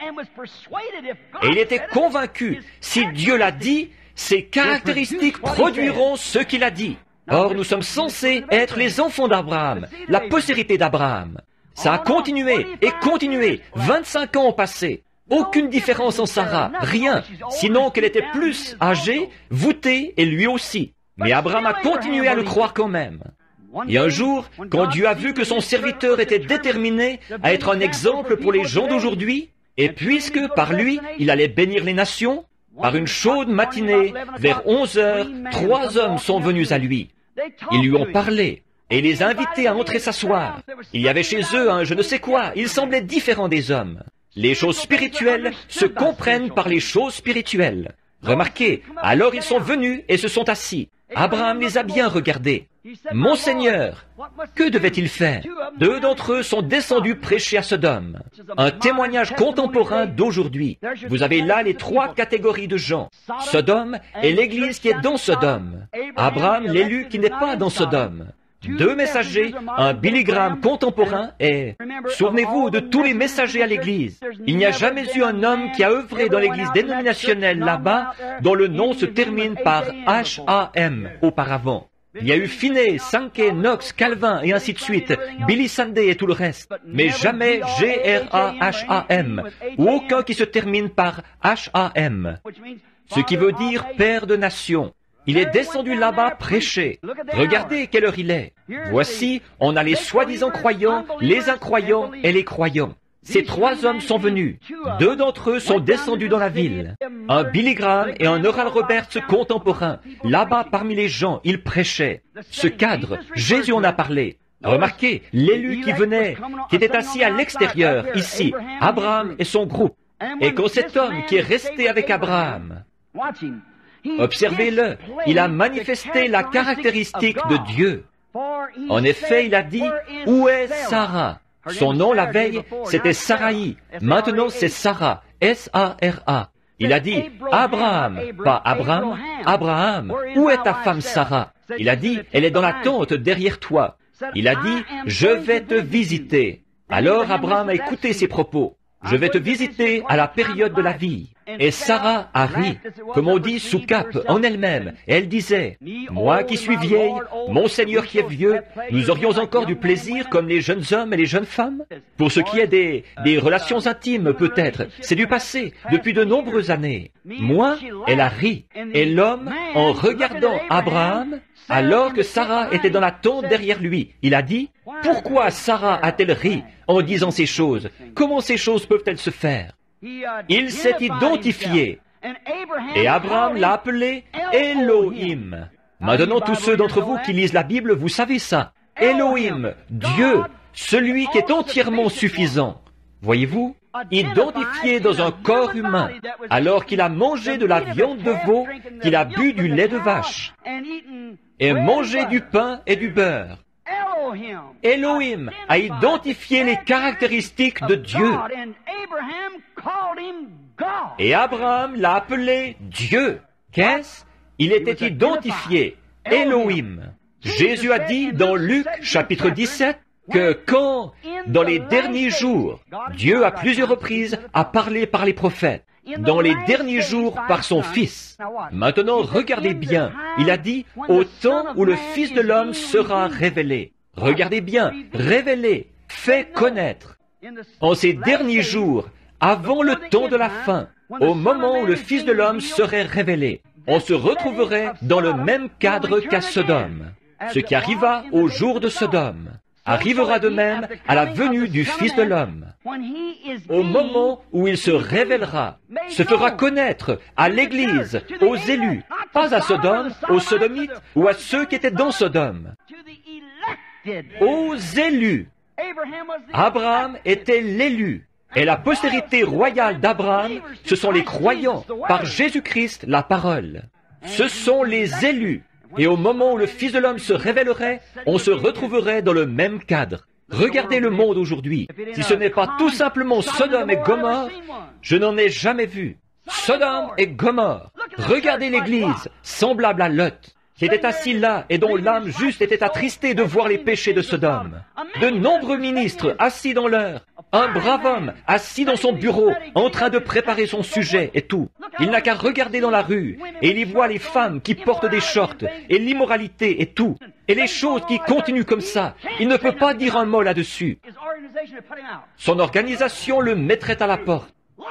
Et il était convaincu, si Dieu l'a dit, ses caractéristiques produiront ce qu'il a dit. Or, nous sommes censés être les enfants d'Abraham, la postérité d'Abraham. Ça a continué et continué. vingt-cinq ans ont passé. Aucune différence en Sarah, rien, sinon qu'elle était plus âgée, voûtée et lui aussi. Mais Abraham a continué à le croire quand même. Et un jour, quand Dieu a vu que son serviteur était déterminé à être un exemple pour les gens d'aujourd'hui, et puisque par lui, il allait bénir les nations, par une chaude matinée, vers onze heures, trois hommes sont venus à lui. Ils lui ont parlé et les a invités à entrer s'asseoir. Il y avait chez eux un je ne sais quoi, ils semblaient différents des hommes. Les choses spirituelles se comprennent par les choses spirituelles. Remarquez, alors ils sont venus et se sont assis. Abraham les a bien regardés. Mon Seigneur, que devait-il faire? Deux d'entre eux sont descendus prêcher à Sodome. Un témoignage contemporain d'aujourd'hui. Vous avez là les trois catégories de gens. Sodome est l'Église qui est dans Sodome. Abraham, l'élu qui n'est pas dans Sodome. Deux messagers, un Billy Graham contemporain et... Souvenez-vous de tous les messagers à l'Église. Il n'y a jamais eu un homme qui a œuvré dans l'Église dénominationnelle là-bas dont le nom se termine par H A M auparavant. Il y a eu Finney, Sankey, Knox, Calvin et ainsi de suite, Billy Sunday et tout le reste, mais jamais G R A H A M, ou aucun qui se termine par H A M, ce qui veut dire Père de Nation. Il est descendu là-bas prêcher. Regardez quelle heure il est. Voici, on a les soi-disant croyants, les incroyants et les croyants. Ces trois hommes sont venus. Deux d'entre eux sont descendus dans la ville. Un Billy Graham et un Oral Roberts contemporain. Là-bas, parmi les gens, ils prêchaient. Ce cadre, Jésus en a parlé. Remarquez, l'élu qui venait, qui était assis à l'extérieur, ici, Abraham et son groupe. Et quand cet homme qui est resté avec Abraham, observez-le, il a manifesté la caractéristique de Dieu. En effet, il a dit, « Où est Sarah ?» Son nom la veille, c'était Saraï. Maintenant, c'est Sarah, S A R A. Il a dit, « Abraham », pas Abraham, « Abraham, où est ta femme Sarah ?» Il a dit, « Elle est dans la tente derrière toi. » Il a dit, « Je vais te visiter. » Alors Abraham a écouté ses propos. « Je vais te visiter à la période de la vie. » Et Sarah a ri, comme on dit sous cape, en elle-même. Elle disait, « Moi qui suis vieille, mon Seigneur qui est vieux, nous aurions encore du plaisir comme les jeunes hommes et les jeunes femmes ?» Pour ce qui est des, des relations intimes, peut-être, c'est du passé, depuis de nombreuses années. Moi, elle a ri. Et l'homme, en regardant Abraham, alors que Sarah était dans la tente derrière lui, il a dit, « Pourquoi Sarah a-t-elle ri en disant ces choses? Comment ces choses peuvent-elles se faire ?» Il s'est identifié. Et Abraham l'a appelé Elohim. Maintenant, tous ceux d'entre vous qui lisent la Bible, vous savez ça. Elohim, Dieu, celui qui est entièrement suffisant. Voyez-vous, identifié dans un corps humain, alors qu'il a mangé de la viande de veau, qu'il a bu du lait de vache, et mangé du pain et du beurre. Elohim a identifié les caractéristiques de Dieu. Et Abraham l'a appelé Dieu. Qu'est-ce? Il était identifié. Elohim. Jésus a dit dans Luc chapitre dix-sept que quand, dans les derniers jours, Dieu à plusieurs reprises a parlé par les prophètes, dans les derniers jours par son Fils. Maintenant, regardez bien, il a dit au temps où le Fils de l'homme sera révélé. Regardez bien, révélé, fait connaître. En ces derniers jours, avant le temps de la fin, au moment où le Fils de l'homme serait révélé, on se retrouverait dans le même cadre qu'à Sodome. Ce qui arriva au jour de Sodome arrivera de même à la venue du Fils de l'homme. Au moment où il se révélera, se fera connaître à l'Église, aux élus, pas à Sodome, aux sodomites ou à ceux qui étaient dans Sodome, aux élus. Abraham était l'élu. Et la postérité royale d'Abraham, ce sont les croyants par Jésus-Christ, la parole. Ce sont les élus. Et au moment où le Fils de l'homme se révélerait, on se retrouverait dans le même cadre. Regardez le monde aujourd'hui. Si ce n'est pas tout simplement Sodome et Gomorrhe, je n'en ai jamais vu. Sodome et Gomorrhe. Regardez l'Église, semblable à Lot, qui était assis là et dont l'âme juste était attristée de voir les péchés de Sodome. De nombreux ministres assis dans l'heure, un brave homme assis dans son bureau en train de préparer son sujet et tout. Il n'a qu'à regarder dans la rue et il y voit les femmes qui portent des shorts et l'immoralité et tout. Et les choses qui continuent comme ça, il ne peut pas dire un mot là-dessus. Son organisation le mettrait à la porte.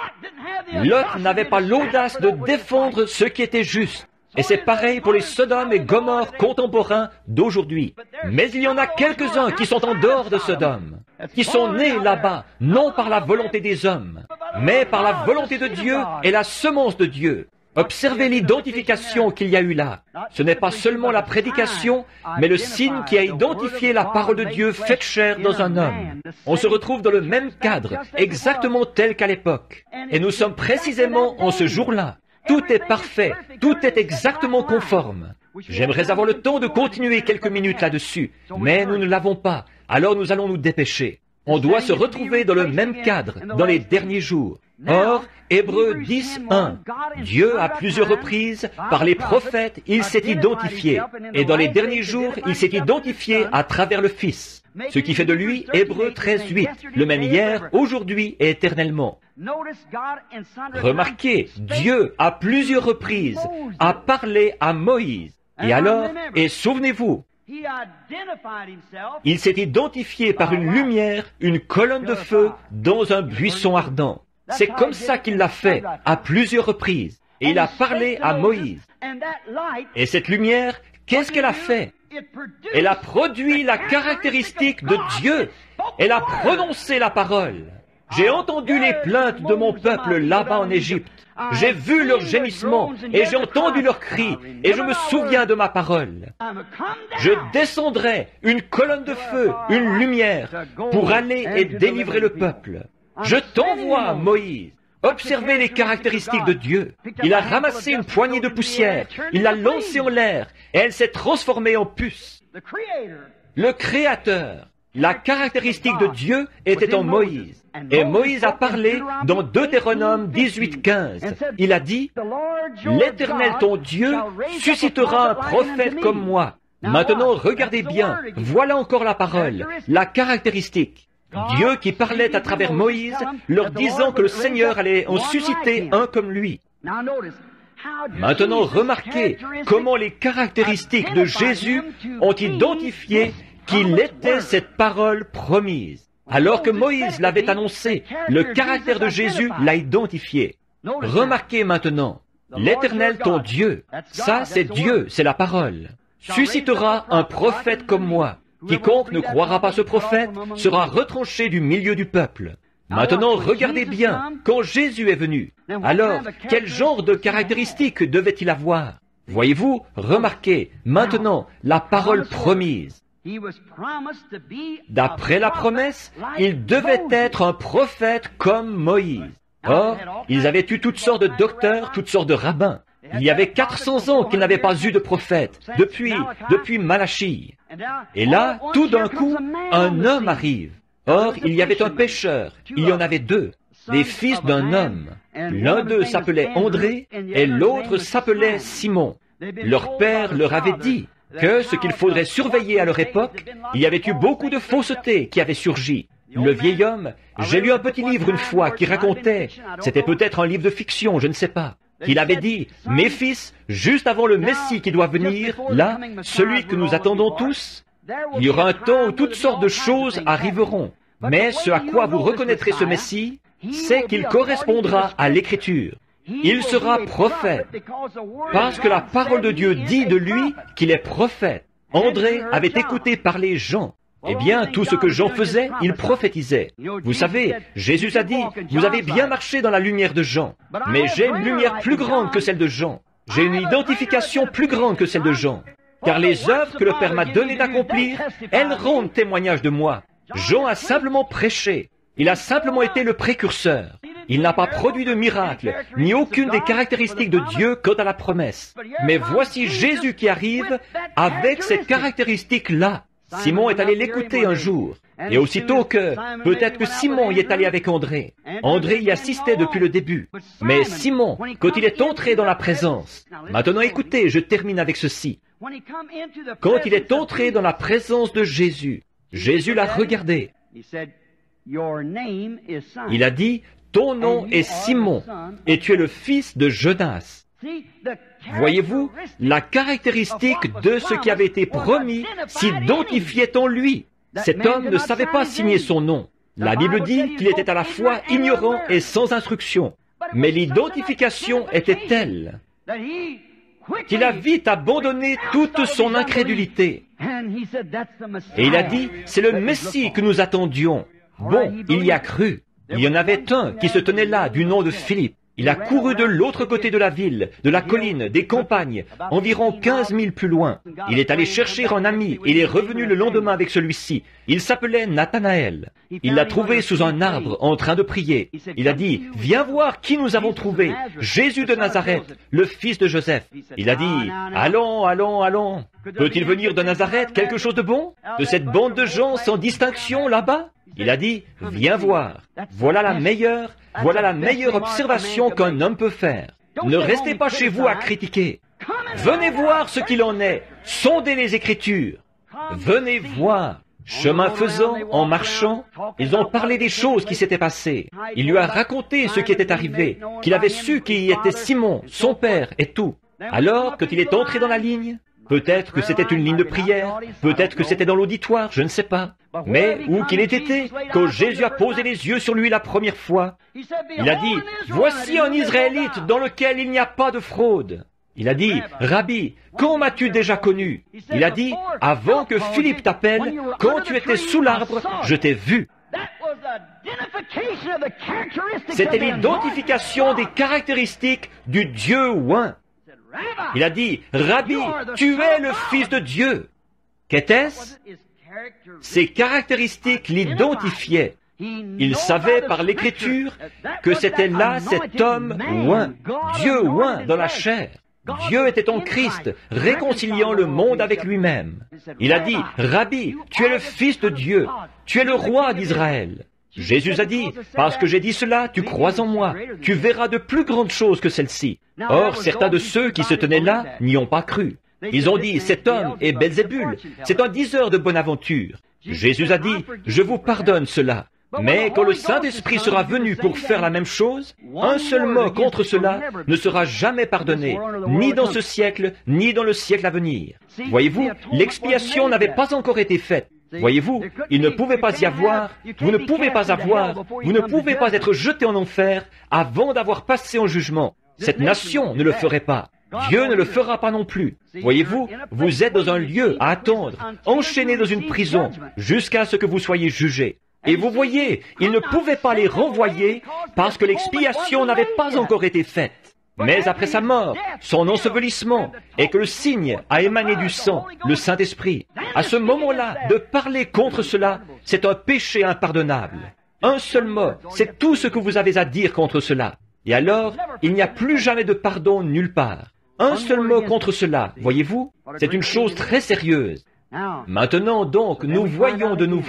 Lot n'avait pas l'audace de défendre ce qui était juste. Et c'est pareil pour les Sodome et Gomorrhe contemporains d'aujourd'hui. Mais il y en a quelques-uns qui sont en dehors de Sodome, qui sont nés là-bas, non par la volonté des hommes, mais par la volonté de Dieu et la semence de Dieu. Observez l'identification qu'il y a eu là. Ce n'est pas seulement la prédication, mais le signe qui a identifié la parole de Dieu faite chair dans un homme. On se retrouve dans le même cadre, exactement tel qu'à l'époque. Et nous sommes précisément en ce jour-là. Tout est parfait, tout est exactement conforme. J'aimerais avoir le temps de continuer quelques minutes là-dessus, mais nous ne l'avons pas, alors nous allons nous dépêcher. On doit se retrouver dans le même cadre, dans les derniers jours. Or, Hébreux dix, un, Dieu à plusieurs reprises, par les prophètes, il s'est identifié, et dans les derniers jours, il s'est identifié à travers le Fils, ce qui fait de lui Hébreux treize, huit, le même hier, aujourd'hui et éternellement. Remarquez, Dieu à plusieurs reprises a parlé à Moïse, et alors, et souvenez-vous, il s'est identifié par une lumière, une colonne de feu dans un buisson ardent. C'est comme ça qu'il l'a fait à plusieurs reprises. Et il a parlé à Moïse. Et cette lumière, qu'est-ce qu'elle a fait? Elle a produit la caractéristique de Dieu. Elle a prononcé la parole. J'ai entendu les plaintes de mon peuple là-bas en Égypte. J'ai vu leurs gémissements et j'ai entendu leurs cris et je me souviens de ma parole. Je descendrai une colonne de feu, une lumière pour aller et délivrer le peuple. Je t'envoie, Moïse. Observez les caractéristiques de Dieu. Il a ramassé une poignée de poussière, il l'a lancée en l'air et elle s'est transformée en puce. Le Créateur, la caractéristique de Dieu était en Moïse. Et Moïse a parlé dans Deutéronome dix-huit, quinze. Il a dit, « L'Éternel ton Dieu suscitera un prophète comme moi. » Maintenant, regardez bien, voilà encore la parole, la caractéristique. Dieu qui parlait à travers Moïse, leur disant que le Seigneur allait en susciter un comme lui. Maintenant, remarquez comment les caractéristiques de Jésus ont identifié qu'il était cette parole promise. Alors que Moïse l'avait annoncé, le caractère de Jésus l'a identifié. Remarquez maintenant, l'Éternel ton Dieu, ça c'est Dieu, c'est la parole, suscitera un prophète comme moi. Quiconque ne croira pas ce prophète sera retranché du milieu du peuple. Maintenant, regardez bien, quand Jésus est venu, alors, quel genre de caractéristiques devait-il avoir? Voyez-vous, remarquez, maintenant, la parole promise. D'après la promesse, il devait être un prophète comme Moïse. Or, ils avaient eu toutes sortes de docteurs, toutes sortes de rabbins. Il y avait quatre cents ans qu'ils n'avaient pas eu de prophète, depuis, depuis Malachie. Et là, tout d'un coup, un homme arrive. Or, il y avait un pécheur, il y en avait deux, des fils d'un homme. L'un d'eux s'appelait André et l'autre s'appelait Simon. Leur père leur avait dit, que ce qu'il faudrait surveiller à leur époque, il y avait eu beaucoup de faussetés qui avaient surgi. Le vieil homme, j'ai lu un petit livre une fois qui racontait, c'était peut-être un livre de fiction, je ne sais pas, qu'il avait dit, « Mes fils, juste avant le Messie qui doit venir, là, celui que nous attendons tous, il y aura un temps où toutes sortes de choses arriveront. Mais ce à quoi vous reconnaîtrez ce Messie, c'est qu'il correspondra à l'Écriture. Il sera prophète, parce que la parole de Dieu dit de lui qu'il est prophète. » André avait écouté parler Jean. Eh bien, tout ce que Jean faisait, il prophétisait. Vous savez, Jésus a dit, « Vous avez bien marché dans la lumière de Jean, mais j'ai une lumière plus grande que celle de Jean. J'ai une identification plus grande que celle de Jean. Car les œuvres que le Père m'a donné d'accomplir, elles rendent témoignage de moi. Jean a simplement prêché. Il a simplement été le précurseur. Il n'a pas produit de miracle, ni aucune des caractéristiques de Dieu quant à la promesse. Mais voici Jésus qui arrive avec cette caractéristique-là. Simon est allé l'écouter un jour, et aussitôt que, peut-être que Simon y est allé avec André. André y assistait depuis le début. Mais Simon, quand il est entré dans la présence, maintenant écoutez, je termine avec ceci. Quand il est entré dans la présence de Jésus, Jésus l'a regardé. Il a dit, « Ton nom est Simon, et tu es le fils de Jonas. » Voyez-vous, la caractéristique de ce qui avait été promis s'identifiait en lui. Cet homme ne savait pas signer son nom. La Bible dit qu'il était à la fois ignorant et sans instruction. Mais l'identification était telle qu'il a vite abandonné toute son incrédulité. Et il a dit, c'est le Messie que nous attendions. Bon, il y a cru. Il y en avait un qui se tenait là, du nom de Philippe. Il a couru de l'autre côté de la ville, de la colline, des campagnes, environ quinze milles plus loin. Il est allé chercher un ami, et il est revenu le lendemain avec celui-ci. Il s'appelait Nathanaël. Il l'a trouvé sous un arbre, en train de prier. Il a dit, « Viens voir qui nous avons trouvé, Jésus de Nazareth, le fils de Joseph. » Il a dit, « Allons, allons, allons. Peut-il venir de Nazareth quelque chose de bon? De cette bande de gens sans distinction là-bas ?» Il a dit, « Viens voir. Voilà la meilleure, voilà la meilleure observation qu'un homme peut faire. Ne restez pas chez vous à critiquer. Venez voir ce qu'il en est. Sondez les Écritures. Venez voir. » Chemin faisant, en marchant, ils ont parlé des choses qui s'étaient passées. Il lui a raconté ce qui était arrivé, qu'il avait su qui était Simon, son père et tout. Alors, quand il est entré dans la ligne, peut-être que c'était une ligne de prière, peut-être que c'était dans l'auditoire, je ne sais pas. Mais où qu'il ait été, quand Jésus a posé les yeux sur lui la première fois, il a dit, « Voici un Israélite dans lequel il n'y a pas de fraude. » Il a dit, « Rabbi, quand m'as-tu déjà connu ?» Il a dit, « Avant que Philippe t'appelle, quand tu étais sous l'arbre, je t'ai vu. » C'était l'identification des caractéristiques du Dieu oint. Il a dit, « Rabbi, tu es le Fils de Dieu. » Qu'était-ce? Ces caractéristiques l'identifiaient. Il savait par l'Écriture que c'était là cet homme oint, Dieu oint dans la chair. Dieu était en Christ, réconciliant le monde avec lui-même. Il a dit, « Rabbi, tu es le Fils de Dieu, tu es le roi d'Israël. » Jésus a dit, « Parce que j'ai dit cela, tu crois en moi, tu verras de plus grandes choses que celles-ci. » Or, certains de ceux qui se tenaient là n'y ont pas cru. Ils ont dit, « Cet homme est Belzébul, c'est un diseur de bonne aventure. » Jésus a dit, « Je vous pardonne cela. » Mais quand le Saint-Esprit sera venu pour faire la même chose, un seul mot contre cela ne sera jamais pardonné, ni dans ce siècle, ni dans le siècle à venir. Voyez-vous, l'expiation n'avait pas encore été faite. Voyez-vous, il ne pouvait pas y avoir, vous ne pouvez pas avoir, vous ne pouvez pas être jeté en enfer avant d'avoir passé en jugement. Cette nation ne le ferait pas. Dieu ne le fera pas non plus. Voyez-vous, vous êtes dans un lieu à attendre, enchaîné dans une prison, jusqu'à ce que vous soyez jugés. Et vous voyez, il ne pouvait pas les renvoyer parce que l'expiation n'avait pas encore été faite. Mais après sa mort, son ensevelissement, et que le signe a émané du sang, le Saint-Esprit, à ce moment-là, de parler contre cela, c'est un péché impardonnable. Un seul mot, c'est tout ce que vous avez à dire contre cela. Et alors, il n'y a plus jamais de pardon nulle part. Un seul mot contre cela, voyez-vous, c'est une chose très sérieuse. Maintenant donc, nous voyons de nouveau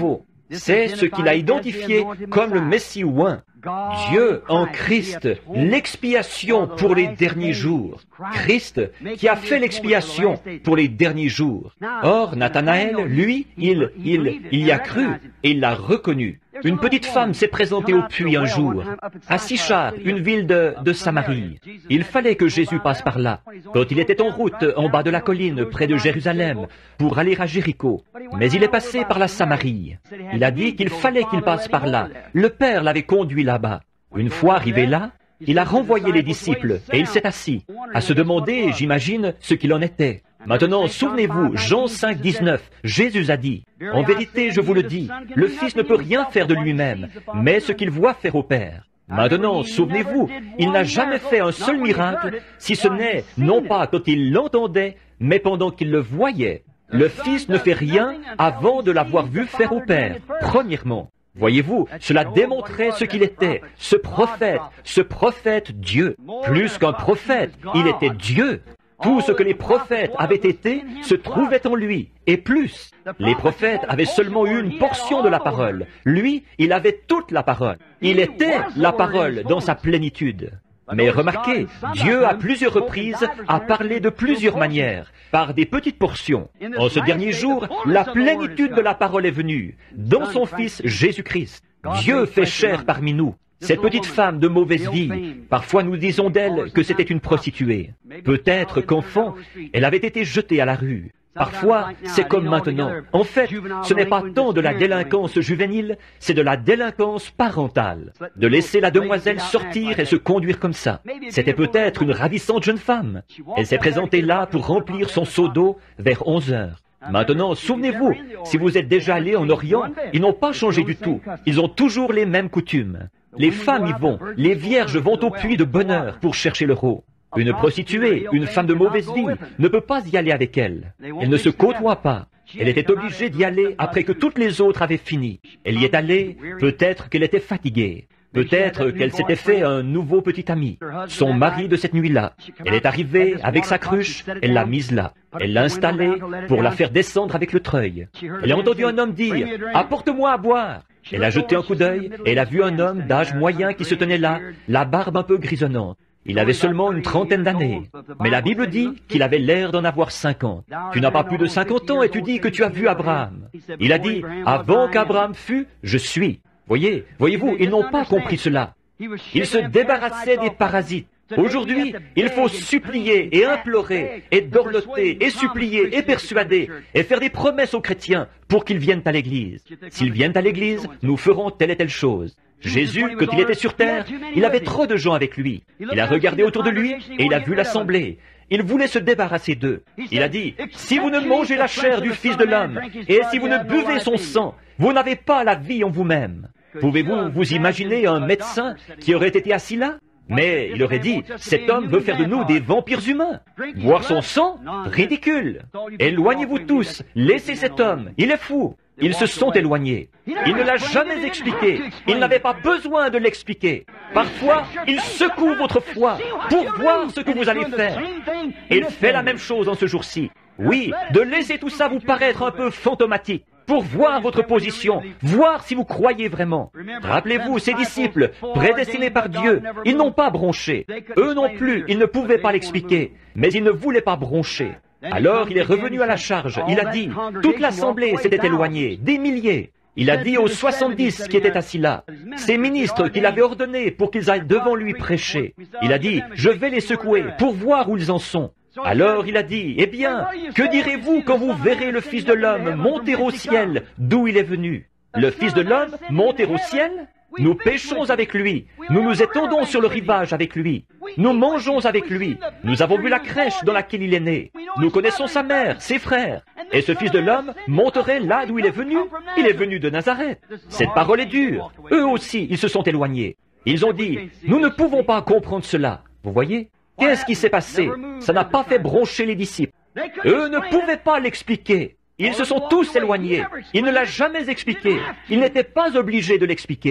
C'est ce qu'il a identifié comme le Messie oint. Dieu en Christ, l'expiation pour les derniers jours. Christ qui a fait l'expiation pour les derniers jours. Or, Nathanaël, lui, il, il, il y a cru et il l'a reconnu. Une petite femme s'est présentée au puits un jour, à Sichar, une ville de, de Samarie. Il fallait que Jésus passe par là, quand il était en route en bas de la colline, près de Jérusalem, pour aller à Jéricho. Mais il est passé par la Samarie. Il a dit qu'il fallait qu'il passe par là. Le Père l'avait conduit là-bas. Une fois arrivé là, il a renvoyé les disciples et il s'est assis, à se demander, j'imagine, ce qu'il en était. Maintenant, souvenez-vous, Jean cinq, dix-neuf, Jésus a dit, « En vérité, je vous le dis, le Fils ne peut rien faire de lui-même, mais ce qu'il voit faire au Père. » Maintenant, souvenez-vous, il n'a jamais fait un seul miracle, si ce n'est, non pas quand il l'entendait, mais pendant qu'il le voyait. Le Fils ne fait rien avant de l'avoir vu faire au Père, premièrement. Voyez-vous, cela démontrait ce qu'il était, ce prophète, ce prophète Dieu. Plus qu'un prophète, il était Dieu. Tout ce que les prophètes avaient été se trouvait en lui, et plus. Les prophètes avaient seulement eu une portion de la parole. Lui, il avait toute la parole. Il était la parole dans sa plénitude. Mais remarquez, Dieu à plusieurs reprises a parlé de plusieurs manières, par des petites portions. En ce dernier jour, la plénitude de la parole est venue, dans son Fils Jésus-Christ. Dieu fait chair parmi nous. Cette petite femme de mauvaise vie, parfois nous disons d'elle que c'était une prostituée. Peut-être qu'enfant, elle avait été jetée à la rue. Parfois, c'est comme maintenant. En fait, ce n'est pas tant de la délinquance juvénile, c'est de la délinquance parentale. De laisser la demoiselle sortir et se conduire comme ça. C'était peut-être une ravissante jeune femme. Elle s'est présentée là pour remplir son seau d'eau vers onze heures. Maintenant, souvenez-vous, si vous êtes déjà allé en Orient, ils n'ont pas changé du tout. Ils ont toujours les mêmes coutumes. Les femmes y vont, les vierges vont au puits de bonheur pour chercher leur eau. Une prostituée, une femme de mauvaise vie, ne peut pas y aller avec elle. Elle ne se côtoie pas. Elle était obligée d'y aller après que toutes les autres avaient fini. Elle y est allée, peut-être qu'elle était fatiguée. Peut-être qu'elle s'était fait un nouveau petit ami, son mari de cette nuit-là. Elle est arrivée avec sa cruche, elle l'a mise là. Elle l'a installée pour la faire descendre avec le treuil. Elle a entendu un homme dire « Apporte-moi à boire !» Elle a jeté un coup d'œil et elle a vu un homme d'âge moyen qui se tenait là, la barbe un peu grisonnante. Il avait seulement une trentaine d'années. Mais la Bible dit qu'il avait l'air d'en avoir cinquante. Tu n'as pas plus de cinquante ans et tu dis que tu as vu Abraham. Il a dit « Avant qu'Abraham fût, je suis ». Voyez, voyez-vous, ils n'ont pas compris cela. Ils se débarrassaient des parasites. Aujourd'hui, il faut supplier et implorer et dorloter et supplier et persuader et faire des promesses aux chrétiens pour qu'ils viennent à l'Église. S'ils viennent à l'Église, nous ferons telle et telle chose. Jésus, quand il était sur terre, il avait trop de gens avec lui. Il a regardé autour de lui et il a vu l'assemblée. Il voulait se débarrasser d'eux. Il a dit, « Si vous ne mangez la chair du Fils de l'homme et si vous ne buvez son sang, vous n'avez pas la vie en vous-même. » Pouvez-vous vous imaginer un médecin qui aurait été assis là? Mais il aurait dit, cet homme veut faire de nous des vampires humains. Boire son sang? Ridicule. Éloignez-vous tous, laissez cet homme, il est fou. Ils se sont éloignés. Il ne l'a jamais expliqué. Il n'avait pas besoin de l'expliquer. Parfois, il secoue votre foi pour voir ce que vous allez faire. Et il fait la même chose en ce jour-ci. Oui, de laisser tout ça vous paraître un peu fantomatique, pour voir votre position, voir si vous croyez vraiment. Rappelez-vous, ces disciples, prédestinés par Dieu, ils n'ont pas bronché. Eux non plus, ils ne pouvaient pas l'expliquer, mais ils ne voulaient pas broncher. Alors il est revenu à la charge, il a dit, toute l'assemblée s'était éloignée, des milliers. Il a dit aux soixante-dix qui étaient assis là, ces ministres qu'il avait ordonnés pour qu'ils aillent devant lui prêcher. Il a dit, je vais les secouer pour voir où ils en sont. Alors il a dit, eh bien, que direz-vous quand vous verrez le Fils de l'homme monter au ciel d'où il est venu? Le Fils de l'homme monter au ciel? Nous pêchons avec lui, nous nous étendons sur le rivage avec lui, nous mangeons avec lui, nous avons vu la crèche dans laquelle il est né, nous connaissons sa mère, ses frères, et ce Fils de l'homme monterait là d'où il est venu? Il est venu de Nazareth. Cette parole est dure. Eux aussi, ils se sont éloignés. Ils ont dit, nous ne pouvons pas comprendre cela. Vous voyez? Qu'est-ce qui s'est passé? Ça n'a pas fait broncher les disciples. Eux ne pouvaient pas l'expliquer. Ils se sont tous éloignés. Il ne l'a jamais expliqué. Il n'était pas obligé de l'expliquer.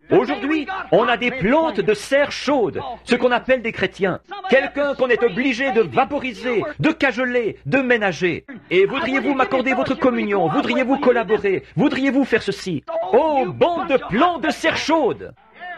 Aujourd'hui, on a des plantes de serre chaude, ce qu'on appelle des chrétiens. Quelqu'un qu'on est obligé de vaporiser, de cajoler, de ménager. Et voudriez-vous m'accorder votre communion? Voudriez-vous collaborer? Voudriez-vous faire ceci? Oh, bande de plantes de serre chaude!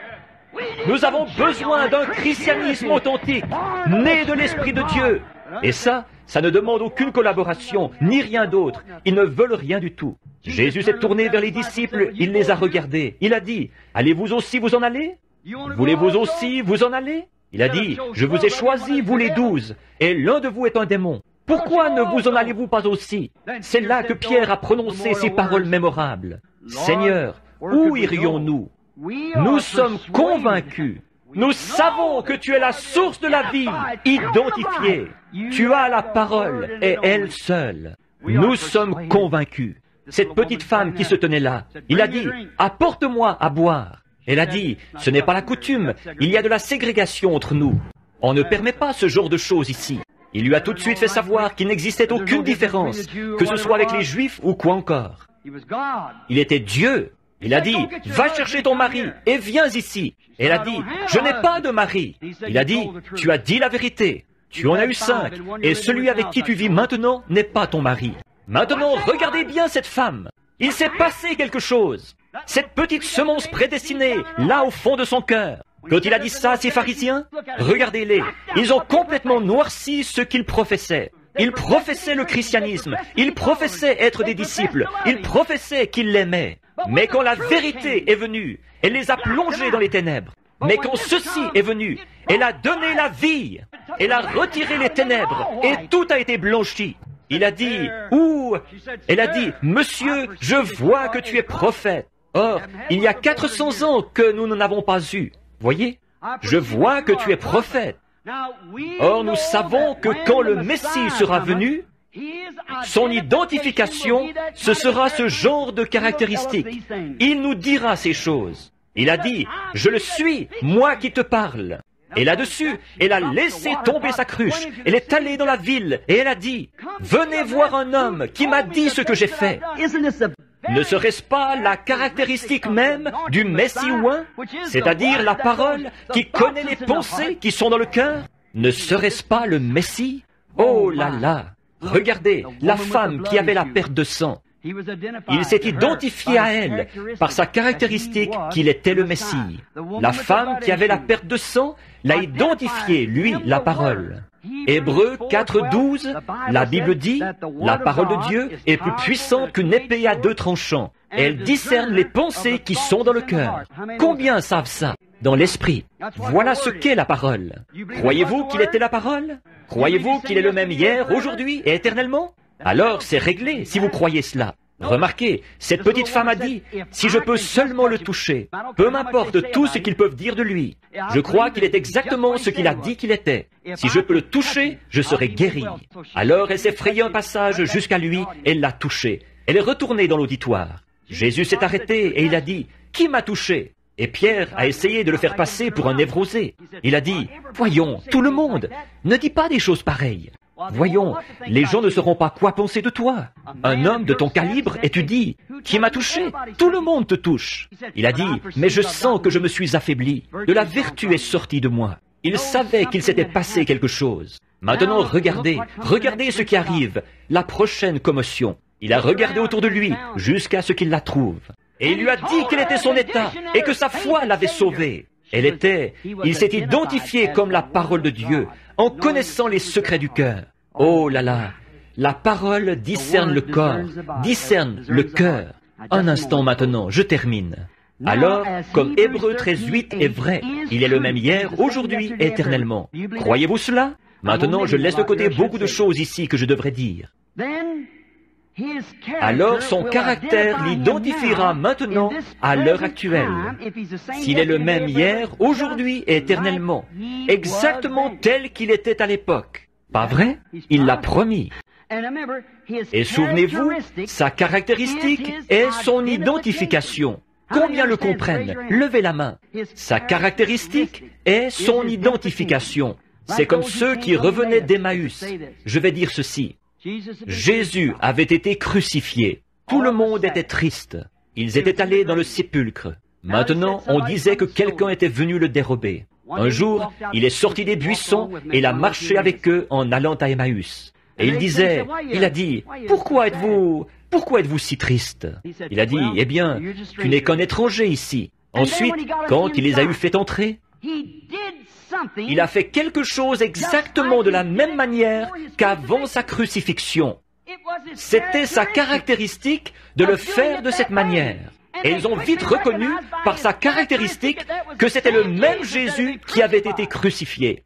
Nous avons besoin d'un christianisme authentique, né de l'Esprit de Dieu. Et ça, ça ne demande aucune collaboration, ni rien d'autre. Ils ne veulent rien du tout. Jésus s'est tourné vers les disciples, il les a regardés. Il a dit, « Allez-vous aussi vous en aller? Voulez-vous aussi vous en aller ?» Il a dit, « Je vous ai choisis, vous les douze, et l'un de vous est un démon. Pourquoi ne vous en allez-vous pas aussi ?» C'est là que Pierre a prononcé ces paroles mémorables. « Seigneur, où irions-nous? Nous sommes convaincus. Nous savons que tu es la source de la vie, identifiée. Tu as la parole, et elle seule. Nous sommes convaincus. » Cette petite femme qui se tenait là, il a dit, « Apporte-moi à boire. » Elle a dit, « Ce n'est pas la coutume, il y a de la ségrégation entre nous. On ne permet pas ce genre de choses ici. » Il lui a tout de suite fait savoir qu'il n'existait aucune différence, que ce soit avec les Juifs ou quoi encore. Il était Dieu. Il a dit, « Va chercher ton mari et viens ici. » Elle a dit, « Je n'ai pas de mari. » Il a dit, « Tu as dit la vérité. Tu en as eu cinq, et celui avec qui tu vis maintenant n'est pas ton mari. » Maintenant, regardez bien cette femme. Il s'est passé quelque chose. Cette petite semence prédestinée, là au fond de son cœur. Quand il a dit ça à ces pharisiens, regardez-les. Ils ont complètement noirci ce qu'ils professaient. Ils professaient le christianisme. Ils professaient être des disciples. Ils professaient qu'ils l'aimaient. Mais quand la vérité est venue, elle les a plongés dans les ténèbres. Mais quand ceci est venu, elle a donné la vie. Elle a retiré les ténèbres et tout a été blanchi. Il a dit, ouh, elle a dit, monsieur, je vois que tu es prophète. Or, il y a quatre cents ans que nous n'en avons pas eu. Voyez, je vois que tu es prophète. Or, nous savons que quand le Messie sera venu, son identification, ce sera ce genre de caractéristiques. Il nous dira ces choses. Il a dit, je le suis, moi qui te parle. Et là-dessus, elle a laissé tomber sa cruche. Elle est allée dans la ville et elle a dit, « Venez voir un homme qui m'a dit ce que j'ai fait. » Ne serait-ce pas la caractéristique même du Messie oint, c'est-à-dire la parole qui connaît les pensées qui sont dans le cœur? Ne serait-ce pas le Messie? Oh là là! Regardez, la femme qui avait la perte de sang. Il s'est identifié à elle par sa caractéristique qu'il était le Messie. La femme qui avait la perte de sang l'a identifié, lui, la parole. Hébreux quatre douze, la Bible dit, la parole de Dieu est plus puissante qu'une épée à deux tranchants. Elle discerne les pensées qui sont dans le cœur. Combien savent ça? Dans l'esprit. Voilà ce qu'est la parole. Croyez-vous qu'il était la parole? Croyez-vous qu'il est le même hier, aujourd'hui et éternellement? Alors c'est réglé si vous croyez cela. Remarquez, cette petite femme a dit, si je peux seulement le toucher, peu m'importe tout ce qu'ils peuvent dire de lui. Je crois qu'il est exactement ce qu'il a dit qu'il était. Si je peux le toucher, je serai guéri. Alors elle s'est frayé un passage jusqu'à lui et l'a touché. Elle est retournée dans l'auditoire. Jésus s'est arrêté et il a dit, qui m'a touché? Et Pierre a essayé de le faire passer pour un névrosé. Il a dit, voyons, tout le monde, ne dis pas des choses pareilles. Voyons, les gens ne sauront pas quoi penser de toi. Un homme de ton calibre, et tu dis, qui m'a touché? Tout le monde te touche. Il a dit, mais je sens que je me suis affaibli. De la vertu est sortie de moi. Il savait qu'il s'était passé quelque chose. Maintenant, regardez, regardez ce qui arrive, la prochaine commotion. Il a regardé autour de lui jusqu'à ce qu'il la trouve. Et il lui a dit quel était son état et que sa foi l'avait sauvé. Elle était, il s'est identifié comme la parole de Dieu en connaissant les secrets du cœur. Oh là là, la parole discerne le corps, discerne le cœur. Un instant maintenant, je termine. Alors, comme Hébreux treize huit est vrai, il est le même hier, aujourd'hui et éternellement. Croyez-vous cela? Maintenant, je laisse de côté beaucoup de choses ici que je devrais dire. Alors son caractère l'identifiera maintenant à l'heure actuelle. S'il est le même hier, aujourd'hui et éternellement, exactement tel qu'il était à l'époque. Pas vrai? Il l'a promis. Et souvenez-vous, sa caractéristique est son identification. Combien le comprennent? Levez la main. Sa caractéristique est son identification. C'est comme ceux qui revenaient d'Emmaüs. Je vais dire ceci. Jésus avait été crucifié. Tout le monde était triste. Ils étaient allés dans le sépulcre. Maintenant, on disait que quelqu'un était venu le dérober. Un jour, il est sorti des buissons et il a marché avec eux en allant à Emmaüs. Et il disait, il a dit, « Pourquoi êtes-vous, pourquoi êtes-vous si triste ?» Il a dit, « Eh bien, tu n'es qu'un étranger ici. » Ensuite, quand il les a eu fait entrer, il a fait quelque chose exactement de la même manière qu'avant sa crucifixion. C'était sa caractéristique de le faire de cette manière. Et ils ont vite reconnu, par sa caractéristique, que c'était le même Jésus qui avait été crucifié.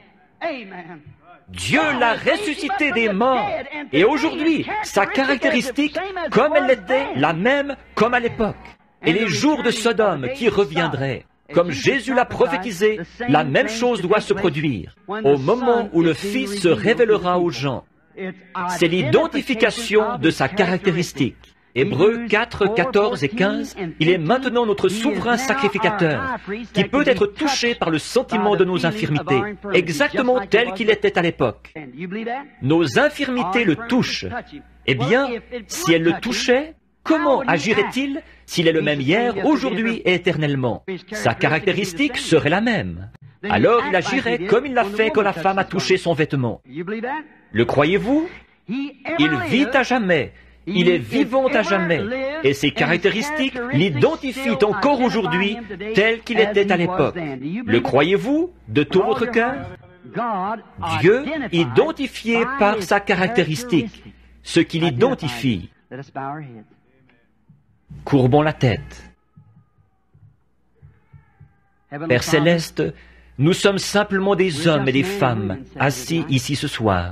Dieu l'a ressuscité des morts. Et aujourd'hui, sa caractéristique, comme elle l'était, la même comme à l'époque. Et les jours de Sodome qui reviendraient, comme Jésus l'a prophétisé, la même chose doit se produire. Au moment où le Fils se révélera aux gens, c'est l'identification de sa caractéristique. Hébreux quatre, quatorze et quinze, il est maintenant notre souverain sacrificateur, qui peut être touché par le sentiment de nos infirmités, exactement tel qu'il était à l'époque. Nos infirmités le touchent. Eh bien, si elles le touchaient, comment agirait-il s'il est le même hier, aujourd'hui et éternellement? Sa caractéristique serait la même. Alors il agirait comme il l'a fait quand la femme a touché son vêtement. Le croyez-vous? Il vit à jamais. Il est vivant à jamais, et ses caractéristiques l'identifient encore aujourd'hui tel qu'il était à l'époque. Le croyez-vous de tout votre cœur? Dieu identifié par sa caractéristique, ce qui l'identifie. Courbons la tête. Père Céleste, nous sommes simplement des hommes et des femmes assis ici ce soir.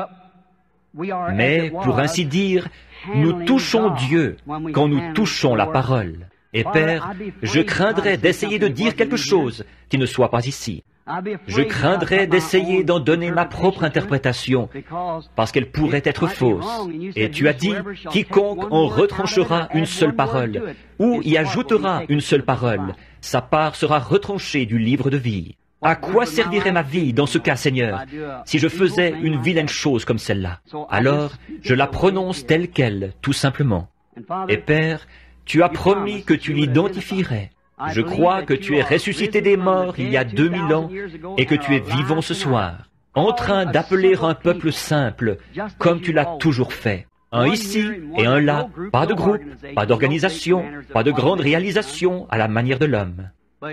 Mais, pour ainsi dire, nous touchons Dieu quand nous touchons la parole. Et Père, je craindrais d'essayer de dire quelque chose qui ne soit pas ici. Je craindrais d'essayer d'en donner ma propre interprétation, parce qu'elle pourrait être fausse. Et tu as dit, quiconque en retranchera une seule parole, ou y ajoutera une seule parole, sa part sera retranchée du livre de vie. À quoi servirait ma vie dans ce cas, Seigneur, si je faisais une vilaine chose comme celle-là? Alors, je la prononce telle qu'elle, tout simplement. Et Père, tu as promis que tu l'identifierais. Je crois que tu es ressuscité des morts il y a deux mille ans et que tu es vivant ce soir, en train d'appeler un peuple simple, comme tu l'as toujours fait. Un ici et un là, pas de groupe, pas d'organisation, pas de grande réalisation à la manière de l'homme.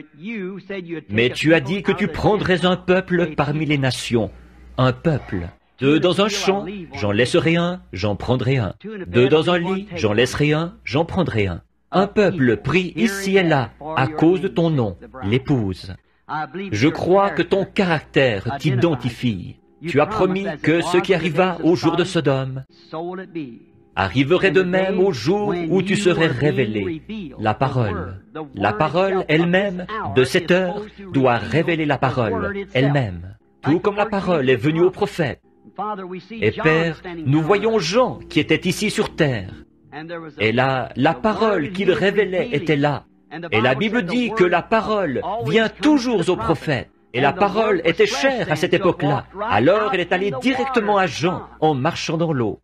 Mais tu as dit que tu prendrais un peuple parmi les nations, un peuple. Deux dans un champ, j'en laisserai un, j'en prendrai un. Deux dans un lit, j'en laisserai un, j'en prendrai un. Un peuple pris ici et là, à cause de ton nom, l'épouse. Je crois que ton caractère t'identifie. Tu as promis que ce qui arriva au jour de Sodome arriverait de même au jour où tu serais révélé. La parole, la parole elle-même, de cette heure, doit révéler la parole elle-même, tout comme la parole est venue au prophète. Et Père, nous voyons Jean qui était ici sur terre. Et là, la parole qu'il révélait était là. Et la Bible dit que la parole vient toujours au prophète. Et la parole était chère à cette époque-là. Alors elle est allée directement à Jean en marchant dans l'eau.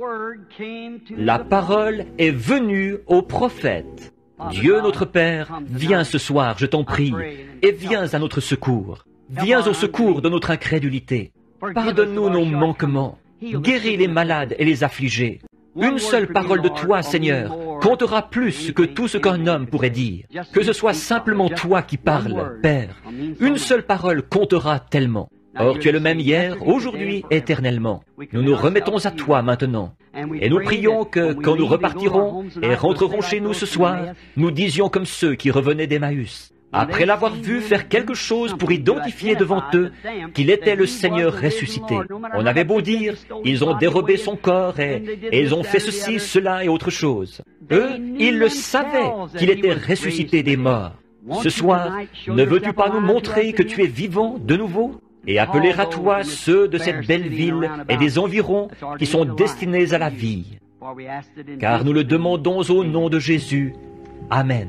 La parole est venue au prophète. Dieu notre Père, viens ce soir, je t'en prie, et viens à notre secours. Viens au secours de notre incrédulité. Pardonne-nous nos manquements. Guéris les malades et les affligés. Une seule parole de toi, Seigneur, comptera plus que tout ce qu'un homme pourrait dire. Que ce soit simplement toi qui parles, Père. Une seule parole comptera tellement. Or, tu es le même hier, aujourd'hui, éternellement. Nous nous remettons à toi maintenant. Et nous prions que, quand nous repartirons et rentrerons chez nous ce soir, nous disions comme ceux qui revenaient d'Emmaüs, après l'avoir vu faire quelque chose pour identifier devant eux qu'il était le Seigneur ressuscité. On avait beau dire, ils ont dérobé son corps et, et ils ont fait ceci, cela et autre chose. Eux, ils le savaient qu'il était ressuscité des morts. Ce soir, ne veux-tu pas nous montrer que tu es vivant de nouveau et appeler à toi ceux de cette belle ville et des environs qui sont destinés à la vie? Car nous le demandons au nom de Jésus. Amen.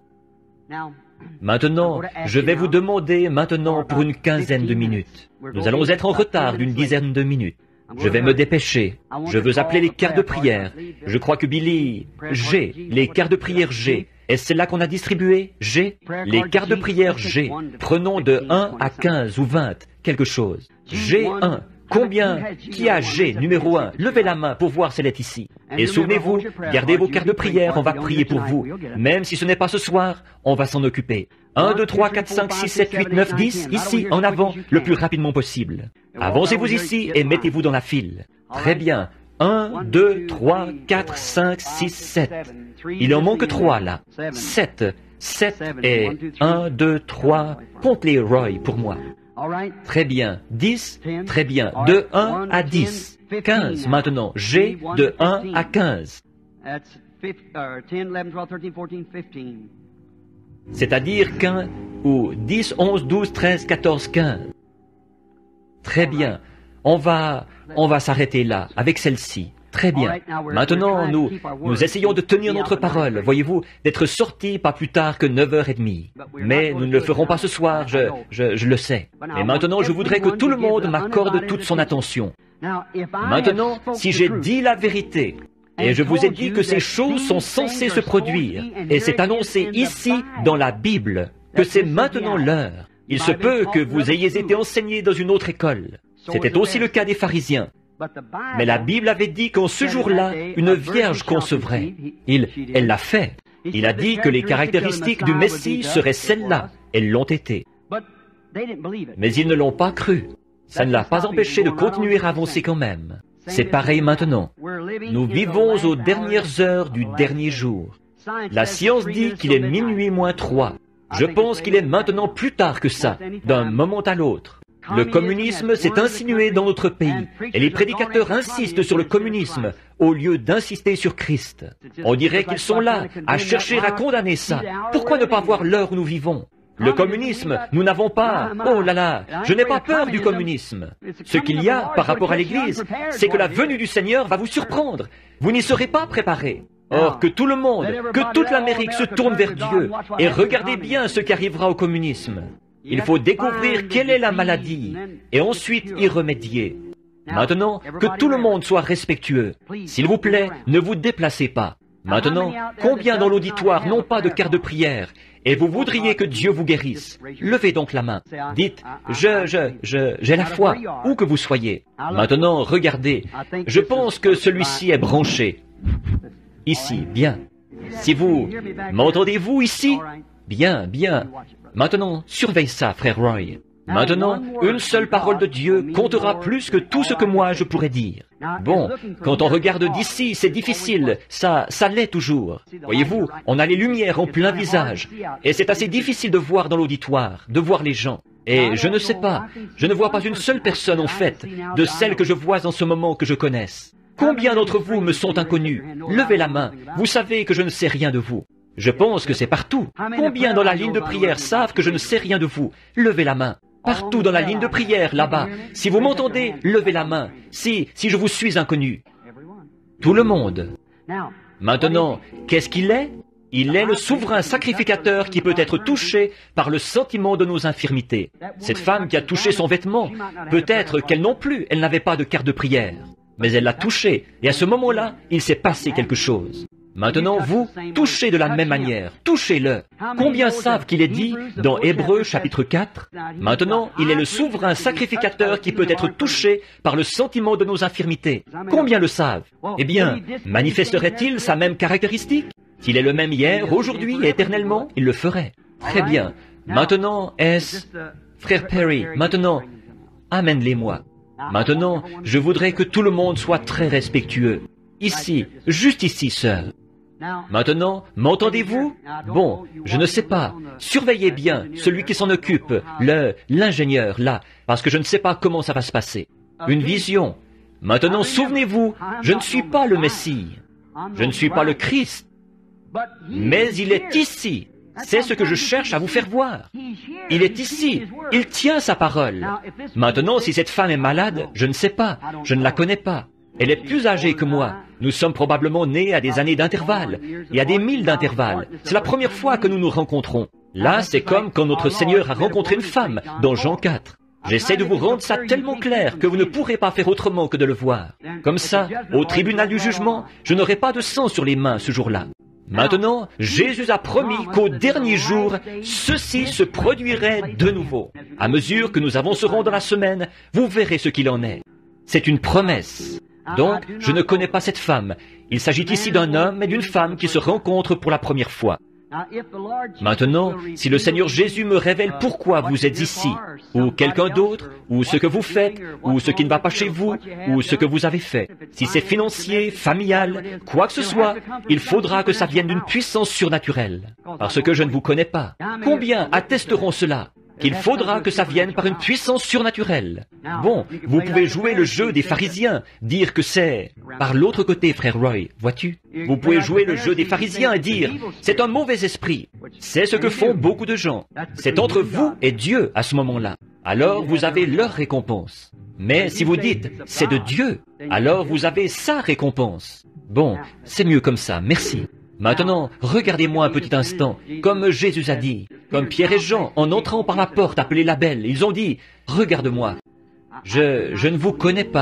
Maintenant, je vais vous demander maintenant pour une quinzaine de minutes. Nous allons être en retard d'une dizaine de minutes. Je vais me dépêcher. Je veux appeler les quarts de prière. Je crois que Billy G, les quarts de prière G, Est-ce celle-là qu'on a distribuée? G. Les cartes de prière G. Prenons de un à quinze ou vingt, quelque chose. G un. Combien? Qui a G numéro un? Levez la main pour voir si elle est ici. Et souvenez-vous, gardez vos cartes de prière, on va prier pour vous. Même si ce n'est pas ce soir, on va s'en occuper. un, deux, trois, quatre, cinq, six, sept, huit, neuf, dix, ici, en avant, le plus rapidement possible. Avancez-vous ici et mettez-vous dans la file. Très bien. un, deux, trois, quatre, cinq, six, sept. Il en manque trois là. sept. sept et un, deux, trois. Compte-les, Roy, pour moi. Très bien. dix. Très bien. De un à dix. quinze maintenant. G de un à quinze. C'est-à-dire quinze ou dix, onze, douze, treize, quatorze, quinze. Très bien. On va, on va s'arrêter là, avec celle-ci. Très bien. Maintenant, nous, nous essayons de tenir notre parole, voyez-vous, d'être sortis pas plus tard que neuf heures trente. Mais nous ne le ferons pas ce soir, je, je, je le sais. Et maintenant, je voudrais que tout le monde m'accorde toute son attention. Maintenant, si j'ai dit la vérité, et je vous ai dit que ces choses sont censées se produire, et c'est annoncé ici dans la Bible, que c'est maintenant l'heure, il se peut que vous ayez été enseigné dans une autre école. C'était aussi le cas des pharisiens. Mais la Bible avait dit qu'en ce jour-là, une vierge concevrait. Il, elle l'a fait. Il a dit que les caractéristiques du Messie seraient celles-là. Elles l'ont été. Mais ils ne l'ont pas cru. Ça ne l'a pas empêché de continuer à avancer quand même. C'est pareil maintenant. Nous vivons aux dernières heures du dernier jour. La science dit qu'il est minuit moins trois. Je pense qu'il est maintenant plus tard que ça, d'un moment à l'autre. Le communisme s'est insinué dans notre pays, et les prédicateurs insistent sur le communisme au lieu d'insister sur Christ. On dirait qu'ils sont là, à chercher à condamner ça. Pourquoi ne pas voir l'heure où nous vivons? Le communisme, nous n'avons pas... Oh là là, je n'ai pas peur du communisme. Ce qu'il y a par rapport à l'Église, c'est que la venue du Seigneur va vous surprendre. Vous n'y serez pas préparés. Or, que tout le monde, que toute l'Amérique se tourne vers Dieu, et regardez bien ce qui arrivera au communisme. Il faut découvrir quelle est la maladie et ensuite y remédier. Maintenant, que tout le monde soit respectueux. S'il vous plaît, ne vous déplacez pas. Maintenant, combien dans l'auditoire n'ont pas de carte de prière et vous voudriez que Dieu vous guérisse? Levez donc la main. Dites, je, je, je, j'ai la foi, où que vous soyez. Maintenant, regardez. Je pense que celui-ci est branché. Ici, bien. Si vous... M'entendez-vous ici? Bien, bien. Maintenant, surveille ça, frère Roy. Maintenant, une seule parole de Dieu comptera plus que tout ce que moi je pourrais dire. Bon, quand on regarde d'ici, c'est difficile. Ça, ça l'est toujours. Voyez-vous, on a les lumières en plein visage. Et c'est assez difficile de voir dans l'auditoire, de voir les gens. Et je ne sais pas, je ne vois pas une seule personne en fait, de celles que je vois en ce moment que je connaisse. Combien d'entre vous me sont inconnus? Levez la main, vous savez que je ne sais rien de vous. Je pense que c'est partout. Combien dans la ligne de prière savent que je ne sais rien de vous? Levez la main. Partout dans la ligne de prière, là-bas. Si vous m'entendez, levez la main. Si, si je vous suis inconnu. Tout le monde. Maintenant, qu'est-ce qu'il est? Il est le souverain sacrificateur qui peut être touché par le sentiment de nos infirmités. Cette femme qui a touché son vêtement, peut-être qu'elle non plus, elle n'avait pas de carte de prière. Mais elle l'a touché, et à ce moment-là, il s'est passé quelque chose. Maintenant, vous, touchez de la même manière, touchez-le. Combien savent qu'il est dit dans Hébreux chapitre quatre? Maintenant, il est le souverain sacrificateur qui peut être touché par le sentiment de nos infirmités. Combien le savent? Eh bien, manifesterait-il sa même caractéristique? S'il est le même hier, aujourd'hui et éternellement, il le ferait. Très bien. Maintenant, est-ce... Frère Perry, maintenant, amène-les-moi. Maintenant, je voudrais que tout le monde soit très respectueux. Ici, juste ici, sœur. Maintenant, m'entendez-vous? Bon, je ne sais pas. Surveillez bien celui qui s'en occupe, le, l'ingénieur, là, parce que je ne sais pas comment ça va se passer. Une vision. Maintenant, souvenez-vous, je ne suis pas le Messie. Je ne suis pas le Christ. Mais il est ici. C'est ce que je cherche à vous faire voir. Il est ici. Il tient sa parole. Maintenant, si cette femme est malade, je ne sais pas. Je ne la connais pas. Elle est plus âgée que moi. Nous sommes probablement nés à des années d'intervalle. Il y a des milles d'intervalle. C'est la première fois que nous nous rencontrons. Là, c'est comme quand notre Seigneur a rencontré une femme, dans Jean quatre. J'essaie de vous rendre ça tellement clair que vous ne pourrez pas faire autrement que de le voir. Comme ça, au tribunal du jugement, je n'aurai pas de sang sur les mains ce jour-là. Maintenant, Jésus a promis qu'au dernier jour, ceci se produirait de nouveau. À mesure que nous avancerons dans la semaine, vous verrez ce qu'il en est. C'est une promesse. Donc, je ne connais pas cette femme. Il s'agit ici d'un homme et d'une femme qui se rencontrent pour la première fois. Maintenant, si le Seigneur Jésus me révèle pourquoi vous êtes ici, ou quelqu'un d'autre, ou ce que vous faites, ou ce qui ne va pas chez vous, ou ce que vous avez fait, si c'est financier, familial, quoi que ce soit, il faudra que ça vienne d'une puissance surnaturelle, parce que je ne vous connais pas. Combien attesteront cela? Qu'il faudra que ça vienne par une puissance surnaturelle. Bon, vous pouvez jouer le jeu des pharisiens, dire que c'est par l'autre côté, frère Roy, vois-tu? Vous pouvez jouer le jeu des pharisiens et dire, c'est un mauvais esprit. C'est ce que font beaucoup de gens. C'est entre vous et Dieu à ce moment-là. Alors vous avez leur récompense. Mais si vous dites, c'est de Dieu, alors vous avez sa récompense. Bon, c'est mieux comme ça, merci. Maintenant, regardez-moi un petit instant, comme Jésus a dit, comme Pierre et Jean, en entrant par la porte appelée la Belle, ils ont dit, « Regarde-moi, je, je ne vous connais pas. »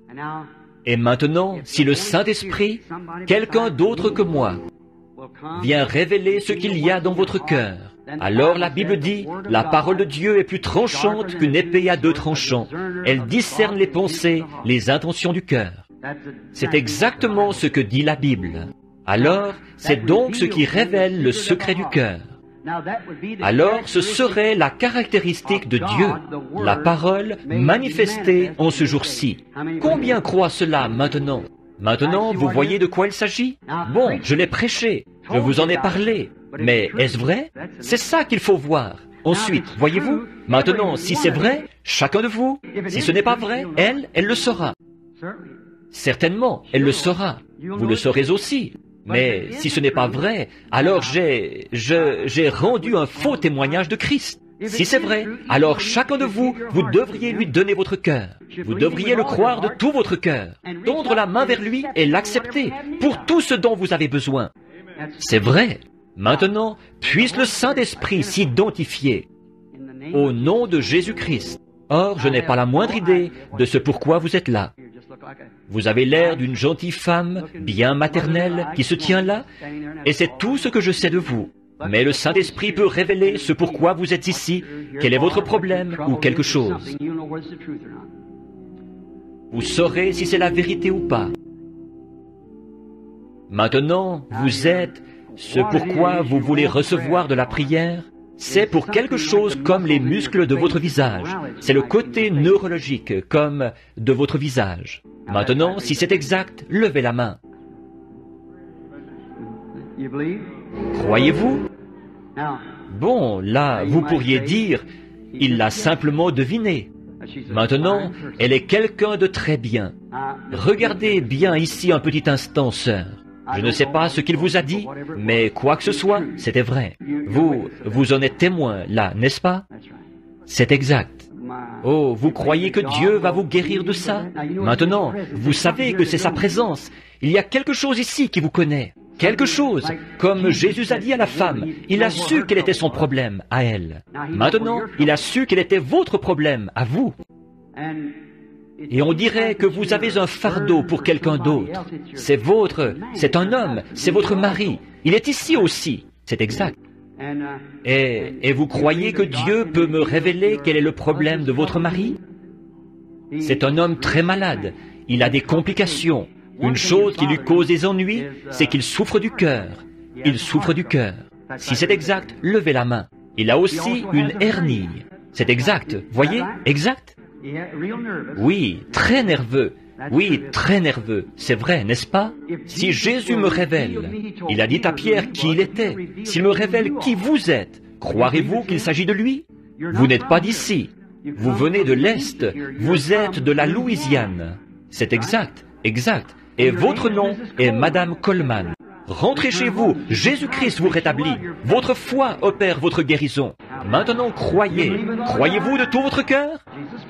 Et maintenant, si le Saint-Esprit, quelqu'un d'autre que moi, vient révéler ce qu'il y a dans votre cœur, alors la Bible dit, la parole de Dieu est plus tranchante qu'une épée à deux tranchants. Elle discerne les pensées, les intentions du cœur. C'est exactement ce que dit la Bible. Alors, c'est donc ce qui révèle le secret du cœur. Alors, ce serait la caractéristique de Dieu, la parole manifestée en ce jour-ci. Combien croient cela maintenant? Maintenant, vous voyez de quoi il s'agit? Bon, je l'ai prêché, je vous en ai parlé, mais est-ce vrai? C'est ça qu'il faut voir. Ensuite, voyez-vous, maintenant, si c'est vrai, chacun de vous, si ce n'est pas vrai, elle, elle le saura. Certainement, elle le saura. Vous le saurez aussi. Mais si ce n'est pas vrai, alors j'ai, je, j'ai rendu un faux témoignage de Christ. Si c'est vrai, alors chacun de vous, vous devriez lui donner votre cœur. Vous devriez le croire de tout votre cœur, tendre la main vers lui et l'accepter pour tout ce dont vous avez besoin. C'est vrai. Maintenant, puisse le Saint-Esprit s'identifier au nom de Jésus-Christ. Or, je n'ai pas la moindre idée de ce pourquoi vous êtes là. Vous avez l'air d'une gentille femme, bien maternelle, qui se tient là, et c'est tout ce que je sais de vous. Mais le Saint-Esprit peut révéler ce pourquoi vous êtes ici, quel est votre problème ou quelque chose. Vous saurez si c'est la vérité ou pas. Maintenant, vous êtes ce pourquoi vous voulez recevoir de la prière. C'est pour quelque chose comme les muscles de votre visage. C'est le côté neurologique, comme de votre visage. Maintenant, si c'est exact, levez la main. Croyez-vous? Bon, là, vous pourriez dire, il l'a simplement deviné. Maintenant, elle est quelqu'un de très bien. Regardez bien ici un petit instant, sœur. Je ne sais pas ce qu'il vous a dit, mais quoi que ce soit, c'était vrai. Vous, vous en êtes témoin, là, n'est-ce pas? C'est exact. Oh, vous croyez que Dieu va vous guérir de ça? Maintenant, vous savez que c'est sa présence. Il y a quelque chose ici qui vous connaît. Quelque chose, comme Jésus a dit à la femme, il a su quel était son problème à elle. Maintenant, il a su quel était votre problème à vous. Et on dirait que vous avez un fardeau pour quelqu'un d'autre. C'est votre, c'est un homme, c'est votre mari. Il est ici aussi. C'est exact. Et, et vous croyez que Dieu peut me révéler quel est le problème de votre mari? C'est un homme très malade. Il a des complications. Une chose qui lui cause des ennuis, c'est qu'il souffre du cœur. Il souffre du cœur. Si c'est exact, levez la main. Il a aussi une hernie. C'est exact. Voyez? Exact. Oui, très nerveux. Oui, très nerveux. C'est vrai, n'est-ce pas? Si Jésus me révèle, il a dit à Pierre qui il était. S'il me révèle qui vous êtes, croirez-vous qu'il s'agit de lui? Vous n'êtes pas d'ici. Vous venez de l'Est. Vous êtes de la Louisiane. C'est exact, exact. Et votre nom est Madame Coleman. Rentrez chez vous. Jésus-Christ vous rétablit. Votre foi opère votre guérison. Maintenant, croyez. Croyez-vous de tout votre cœur?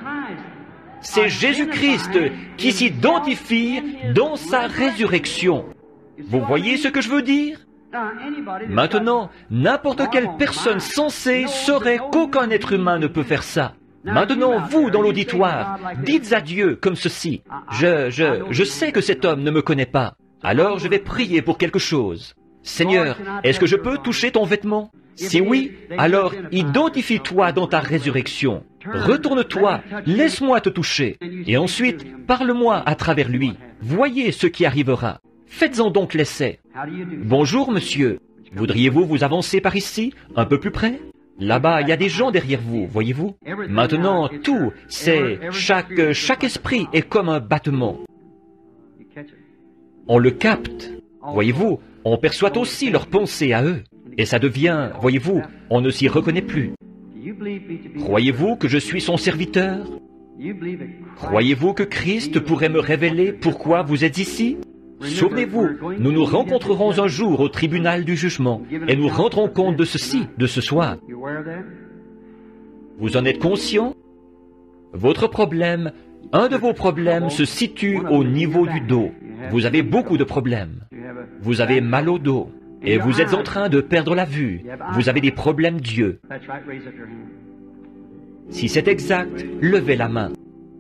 C'est Jésus-Christ qui s'identifie dans sa résurrection. Vous voyez ce que je veux dire? Maintenant, n'importe quelle personne sensée saurait qu'aucun être humain ne peut faire ça. Maintenant, vous, dans l'auditoire, dites à Dieu comme ceci. Je, je, je sais que cet homme ne me connaît pas. Alors je vais prier pour quelque chose. Seigneur, est-ce que je peux toucher ton vêtement? Si oui, alors identifie-toi dans ta résurrection. Retourne-toi, laisse-moi te toucher. Et ensuite, parle-moi à travers lui. Voyez ce qui arrivera. Faites-en donc l'essai. Bonjour, monsieur. Voudriez-vous vous avancer par ici, un peu plus près? Là-bas, il y a des gens derrière vous, voyez-vous? Maintenant, tout, c'est... Chaque, chaque esprit est comme un battement. On le capte. Voyez-vous, on perçoit aussi leurs pensées à eux. Et ça devient, voyez-vous, on ne s'y reconnaît plus. Croyez-vous que je suis son serviteur? Croyez-vous que Christ pourrait me révéler pourquoi vous êtes ici? Souvenez-vous, nous nous rencontrerons un jour au tribunal du jugement et nous rendrons compte de ceci, de ce soir. Vous en êtes conscient? Votre problème, un de vos problèmes se situe au niveau du dos. Vous avez beaucoup de problèmes. Vous avez mal au dos. Et vous êtes en train de perdre la vue. Vous avez des problèmes d'yeux. Si c'est exact, levez la main.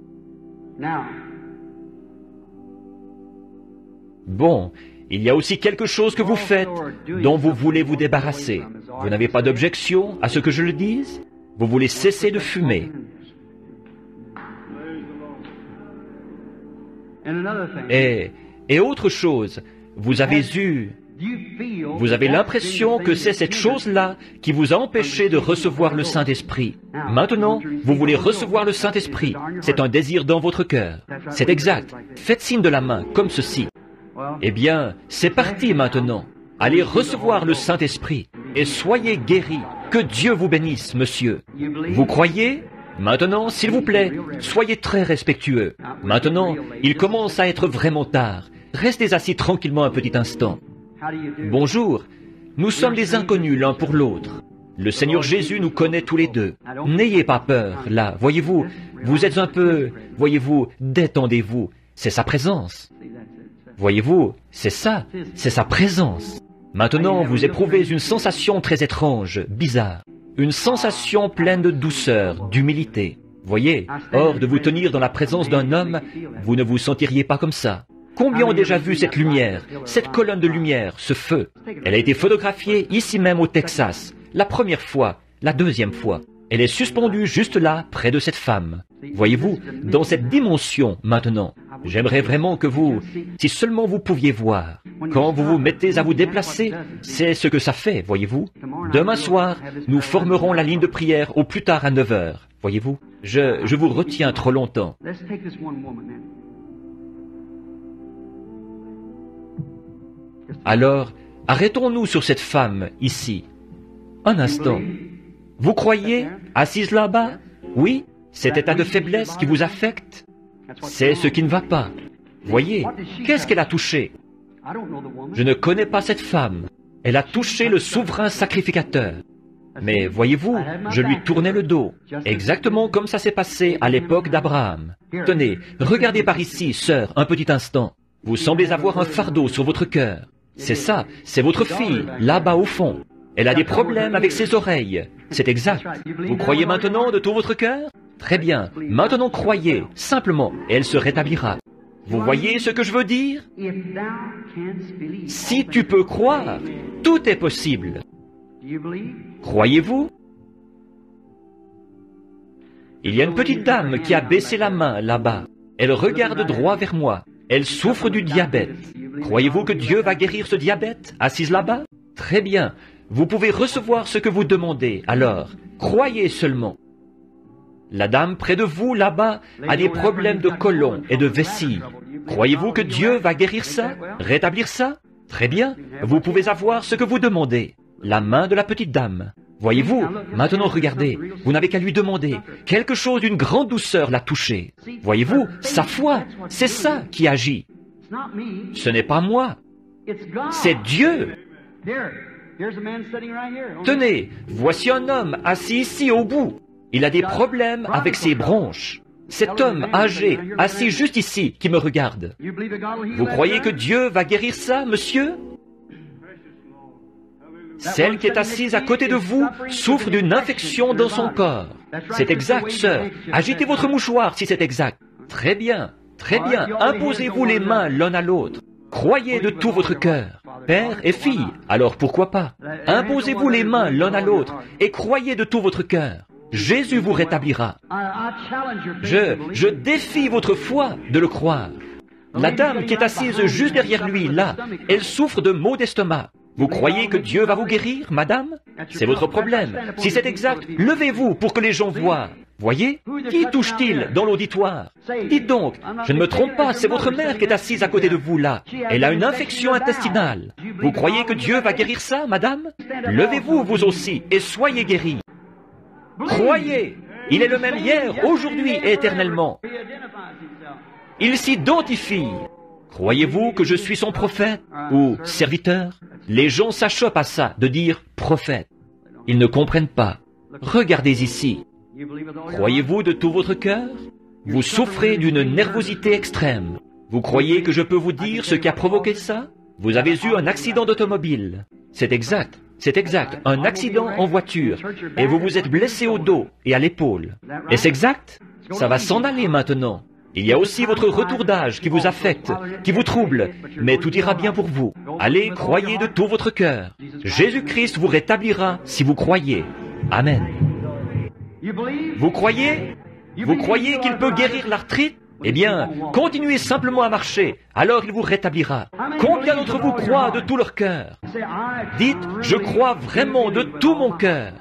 Bon, il y a aussi quelque chose que vous faites dont vous voulez vous débarrasser. Vous n'avez pas d'objection à ce que je le dise? Vous voulez cesser de fumer. Et, et autre chose, vous avez eu... Vous avez l'impression que c'est cette chose-là qui vous a empêché de recevoir le Saint-Esprit. Maintenant, vous voulez recevoir le Saint-Esprit. C'est un désir dans votre cœur. C'est exact. Faites signe de la main, comme ceci. Eh bien, c'est parti maintenant. Allez recevoir le Saint-Esprit et soyez guéris. Que Dieu vous bénisse, monsieur. Vous croyez? Maintenant, s'il vous plaît, soyez très respectueux. Maintenant, il commence à être vraiment tard. Restez assis tranquillement un petit instant. Bonjour, nous sommes des inconnus l'un pour l'autre. Le Seigneur Jésus nous connaît tous les deux. N'ayez pas peur, là, voyez-vous, vous êtes un peu, voyez-vous, détendez-vous, c'est sa présence. Voyez-vous, c'est ça, c'est sa présence. Maintenant, vous éprouvez une sensation très étrange, bizarre, une sensation pleine de douceur, d'humilité. Voyez, hors de vous tenir dans la présence d'un homme, vous ne vous sentiriez pas comme ça. Combien ont déjà vu cette lumière, cette colonne de lumière, ce feu? Elle a été photographiée ici même au Texas, la première fois, la deuxième fois. Elle est suspendue juste là, près de cette femme. Voyez-vous, dans cette dimension maintenant. J'aimerais vraiment que vous, si seulement vous pouviez voir, quand vous vous mettez à vous déplacer, c'est ce que ça fait, voyez-vous. Demain soir, nous formerons la ligne de prière au plus tard à neuf heures, voyez-vous. Je, je vous retiens trop longtemps. Alors, arrêtons-nous sur cette femme, ici. Un instant. Vous croyez, assise là-bas? Oui, cet état de faiblesse qui vous affecte? C'est ce qui ne va pas. Voyez, qu'est-ce qu'elle a touché? Je ne connais pas cette femme. Elle a touché le souverain sacrificateur. Mais voyez-vous, je lui tournais le dos, exactement comme ça s'est passé à l'époque d'Abraham. Tenez, regardez par ici, sœur, un petit instant. Vous semblez avoir un fardeau sur votre cœur. C'est ça, c'est votre fille, là-bas au fond. Elle a des problèmes avec ses oreilles. C'est exact. Vous croyez maintenant de tout votre cœur? Très bien. Maintenant croyez, simplement, et elle se rétablira. Vous voyez ce que je veux dire? Si tu peux croire, tout est possible. Croyez-vous? Il y a une petite dame qui a baissé la main là-bas. Elle regarde droit vers moi. Elle souffre du diabète. Croyez-vous que Dieu va guérir ce diabète, assise là-bas? Très bien. Vous pouvez recevoir ce que vous demandez, alors, croyez seulement. La dame près de vous, là-bas, a des problèmes de côlon et de vessie. Croyez-vous que Dieu va guérir ça, rétablir ça? Très bien, vous pouvez avoir ce que vous demandez. La main de la petite dame. Voyez-vous, maintenant regardez, vous n'avez qu'à lui demander. Quelque chose d'une grande douceur l'a touché. Voyez-vous, sa foi, c'est ça qui agit. Ce n'est pas moi, c'est Dieu. Tenez, voici un homme assis ici au bout. Il a des problèmes avec ses bronches. Cet homme âgé, assis juste ici, qui me regarde. Vous croyez que Dieu va guérir ça, monsieur? Celle qui est assise à côté de vous souffre d'une infection dans son corps. C'est exact, sœur. Agitez votre mouchoir si c'est exact. Très bien, très bien. Imposez-vous les mains l'un à l'autre. Croyez de tout votre cœur. père et fille, alors pourquoi pas? Imposez-vous les mains l'un à l'autre et croyez de tout votre cœur. Jésus vous rétablira. Je, je défie votre foi de le croire. La dame qui est assise juste derrière lui, là, elle souffre de maux d'estomac. Vous croyez que Dieu va vous guérir, madame? C'est votre problème. Si c'est exact, levez-vous pour que les gens voient. Voyez? Qui touche-t-il dans l'auditoire? Dites donc, je ne me trompe pas, c'est votre mère qui est assise à côté de vous, là. Elle a une infection intestinale. Vous croyez que Dieu va guérir ça, madame? Levez-vous, vous aussi, et soyez guéris. Croyez! Il est le même hier, aujourd'hui et éternellement. Il s'identifie. Croyez-vous que je suis son prophète ou serviteur? Les gens s'achoppent à ça, de dire prophète. Ils ne comprennent pas. Regardez ici. Croyez-vous de tout votre cœur? Vous souffrez d'une nervosité extrême. Vous croyez que je peux vous dire ce qui a provoqué ça? Vous avez eu un accident d'automobile. C'est exact, c'est exact, un accident en voiture. Et vous vous êtes blessé au dos et à l'épaule. Est-ce exact? Ça va s'en aller maintenant. Il y a aussi votre retour d'âge qui vous affecte, qui vous trouble, mais tout ira bien pour vous. Allez, croyez de tout votre cœur. Jésus-Christ vous rétablira si vous croyez. Amen. Vous croyez? Vous croyez qu'il peut guérir l'arthrite? Eh bien, continuez simplement à marcher, alors il vous rétablira. Combien d'entre vous croient de tout leur cœur? Dites, je crois vraiment de tout mon cœur.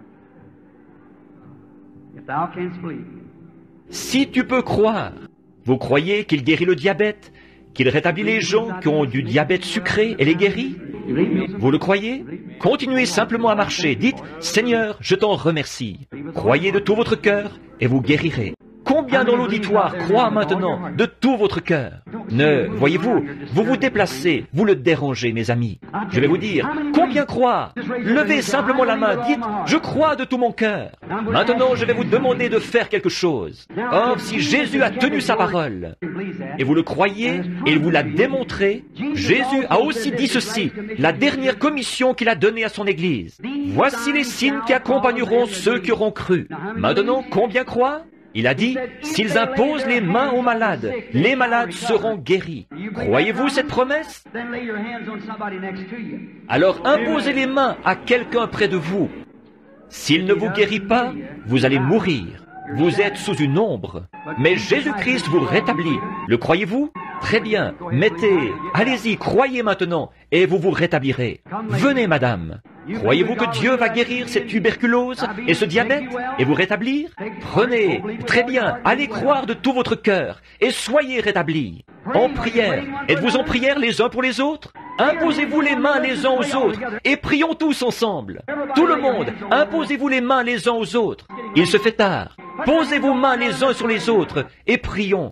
Si tu peux croire, vous croyez qu'il guérit le diabète, qu'il rétablit les gens qui ont du diabète sucré et les guérit? Vous le croyez? Continuez simplement à marcher. Dites, Seigneur, je t'en remercie. Croyez de tout votre cœur et vous guérirez. Combien dans l'auditoire croient maintenant de tout votre cœur? Ne, voyez-vous, vous vous déplacez, vous le dérangez, mes amis. Je vais vous dire, combien croient? Levez simplement la main, dites, je crois de tout mon cœur. Maintenant, je vais vous demander de faire quelque chose. Or, si Jésus a tenu sa parole, et vous le croyez, et il vous l'a démontré, Jésus a aussi dit ceci, la dernière commission qu'il a donnée à son Église. Voici les signes qui accompagneront ceux qui auront cru. Maintenant, combien croient? Il a dit, s'ils imposent les mains aux malades, les malades seront guéris. Croyez-vous cette promesse? Alors imposez les mains à quelqu'un près de vous. S'il ne vous guérit pas, vous allez mourir. Vous êtes sous une ombre. Mais Jésus-Christ vous rétablit. Le croyez-vous? Très bien. Mettez, allez-y, croyez maintenant, et vous vous rétablirez. Venez, madame. Croyez-vous que Dieu va guérir cette tuberculose et ce diabète et vous rétablir? Prenez, très bien, allez croire de tout votre cœur et soyez rétablis. En prière, êtes-vous en prière les uns pour les autres? Imposez-vous les mains les uns aux autres et prions tous ensemble. Tout le monde, imposez-vous les mains les uns aux autres. Il se fait tard. Posez vos mains les uns sur les autres et prions.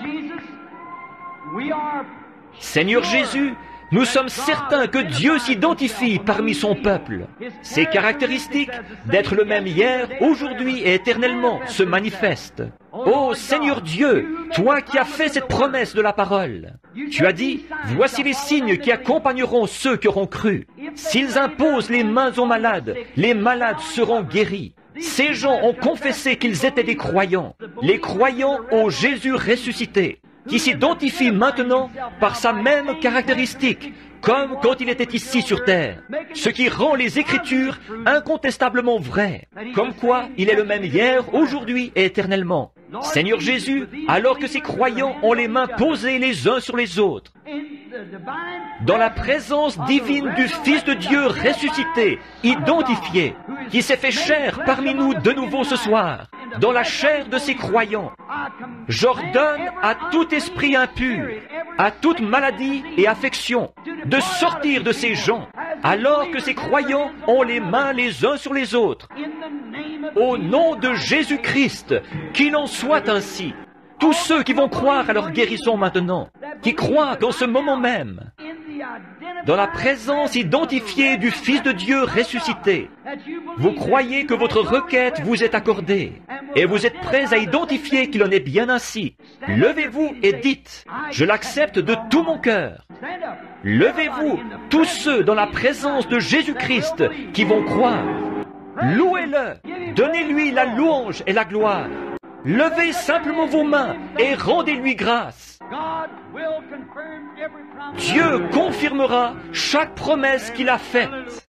Seigneur Jésus, nous sommes certains que Dieu s'identifie parmi son peuple. Ses caractéristiques d'être le même hier, aujourd'hui et éternellement se manifestent. Ô Seigneur Dieu, toi qui as fait cette promesse de la parole, tu as dit, voici les signes qui accompagneront ceux qui auront cru. S'ils imposent les mains aux malades, les malades seront guéris. Ces gens ont confessé qu'ils étaient des croyants. Les croyants ont Jésus ressuscité, qui s'identifie maintenant par sa même caractéristique, comme quand il était ici sur terre, ce qui rend les Écritures incontestablement vraies, comme quoi il est le même hier, aujourd'hui et éternellement. Seigneur Jésus, alors que ces croyants ont les mains posées les uns sur les autres, dans la présence divine du Fils de Dieu ressuscité, identifié, qui s'est fait chair parmi nous de nouveau ce soir, dans la chair de ces croyants, j'ordonne à tout esprit impur, à toute maladie et affection, de sortir de ces gens, alors que ces croyants ont les mains les uns sur les autres. Au nom de Jésus-Christ, qu'il en soit ainsi. Tous ceux qui vont croire à leur guérison maintenant, qui croient qu'en ce moment même, dans la présence identifiée du Fils de Dieu ressuscité, vous croyez que votre requête vous est accordée, et vous êtes prêts à identifier qu'il en est bien ainsi. Levez-vous et dites, je l'accepte de tout mon cœur. Levez-vous, tous ceux dans la présence de Jésus-Christ qui vont croire. Louez-le, donnez-lui la louange et la gloire. Levez simplement vos mains et rendez-lui grâce. Dieu confirmera chaque promesse qu'il a faite.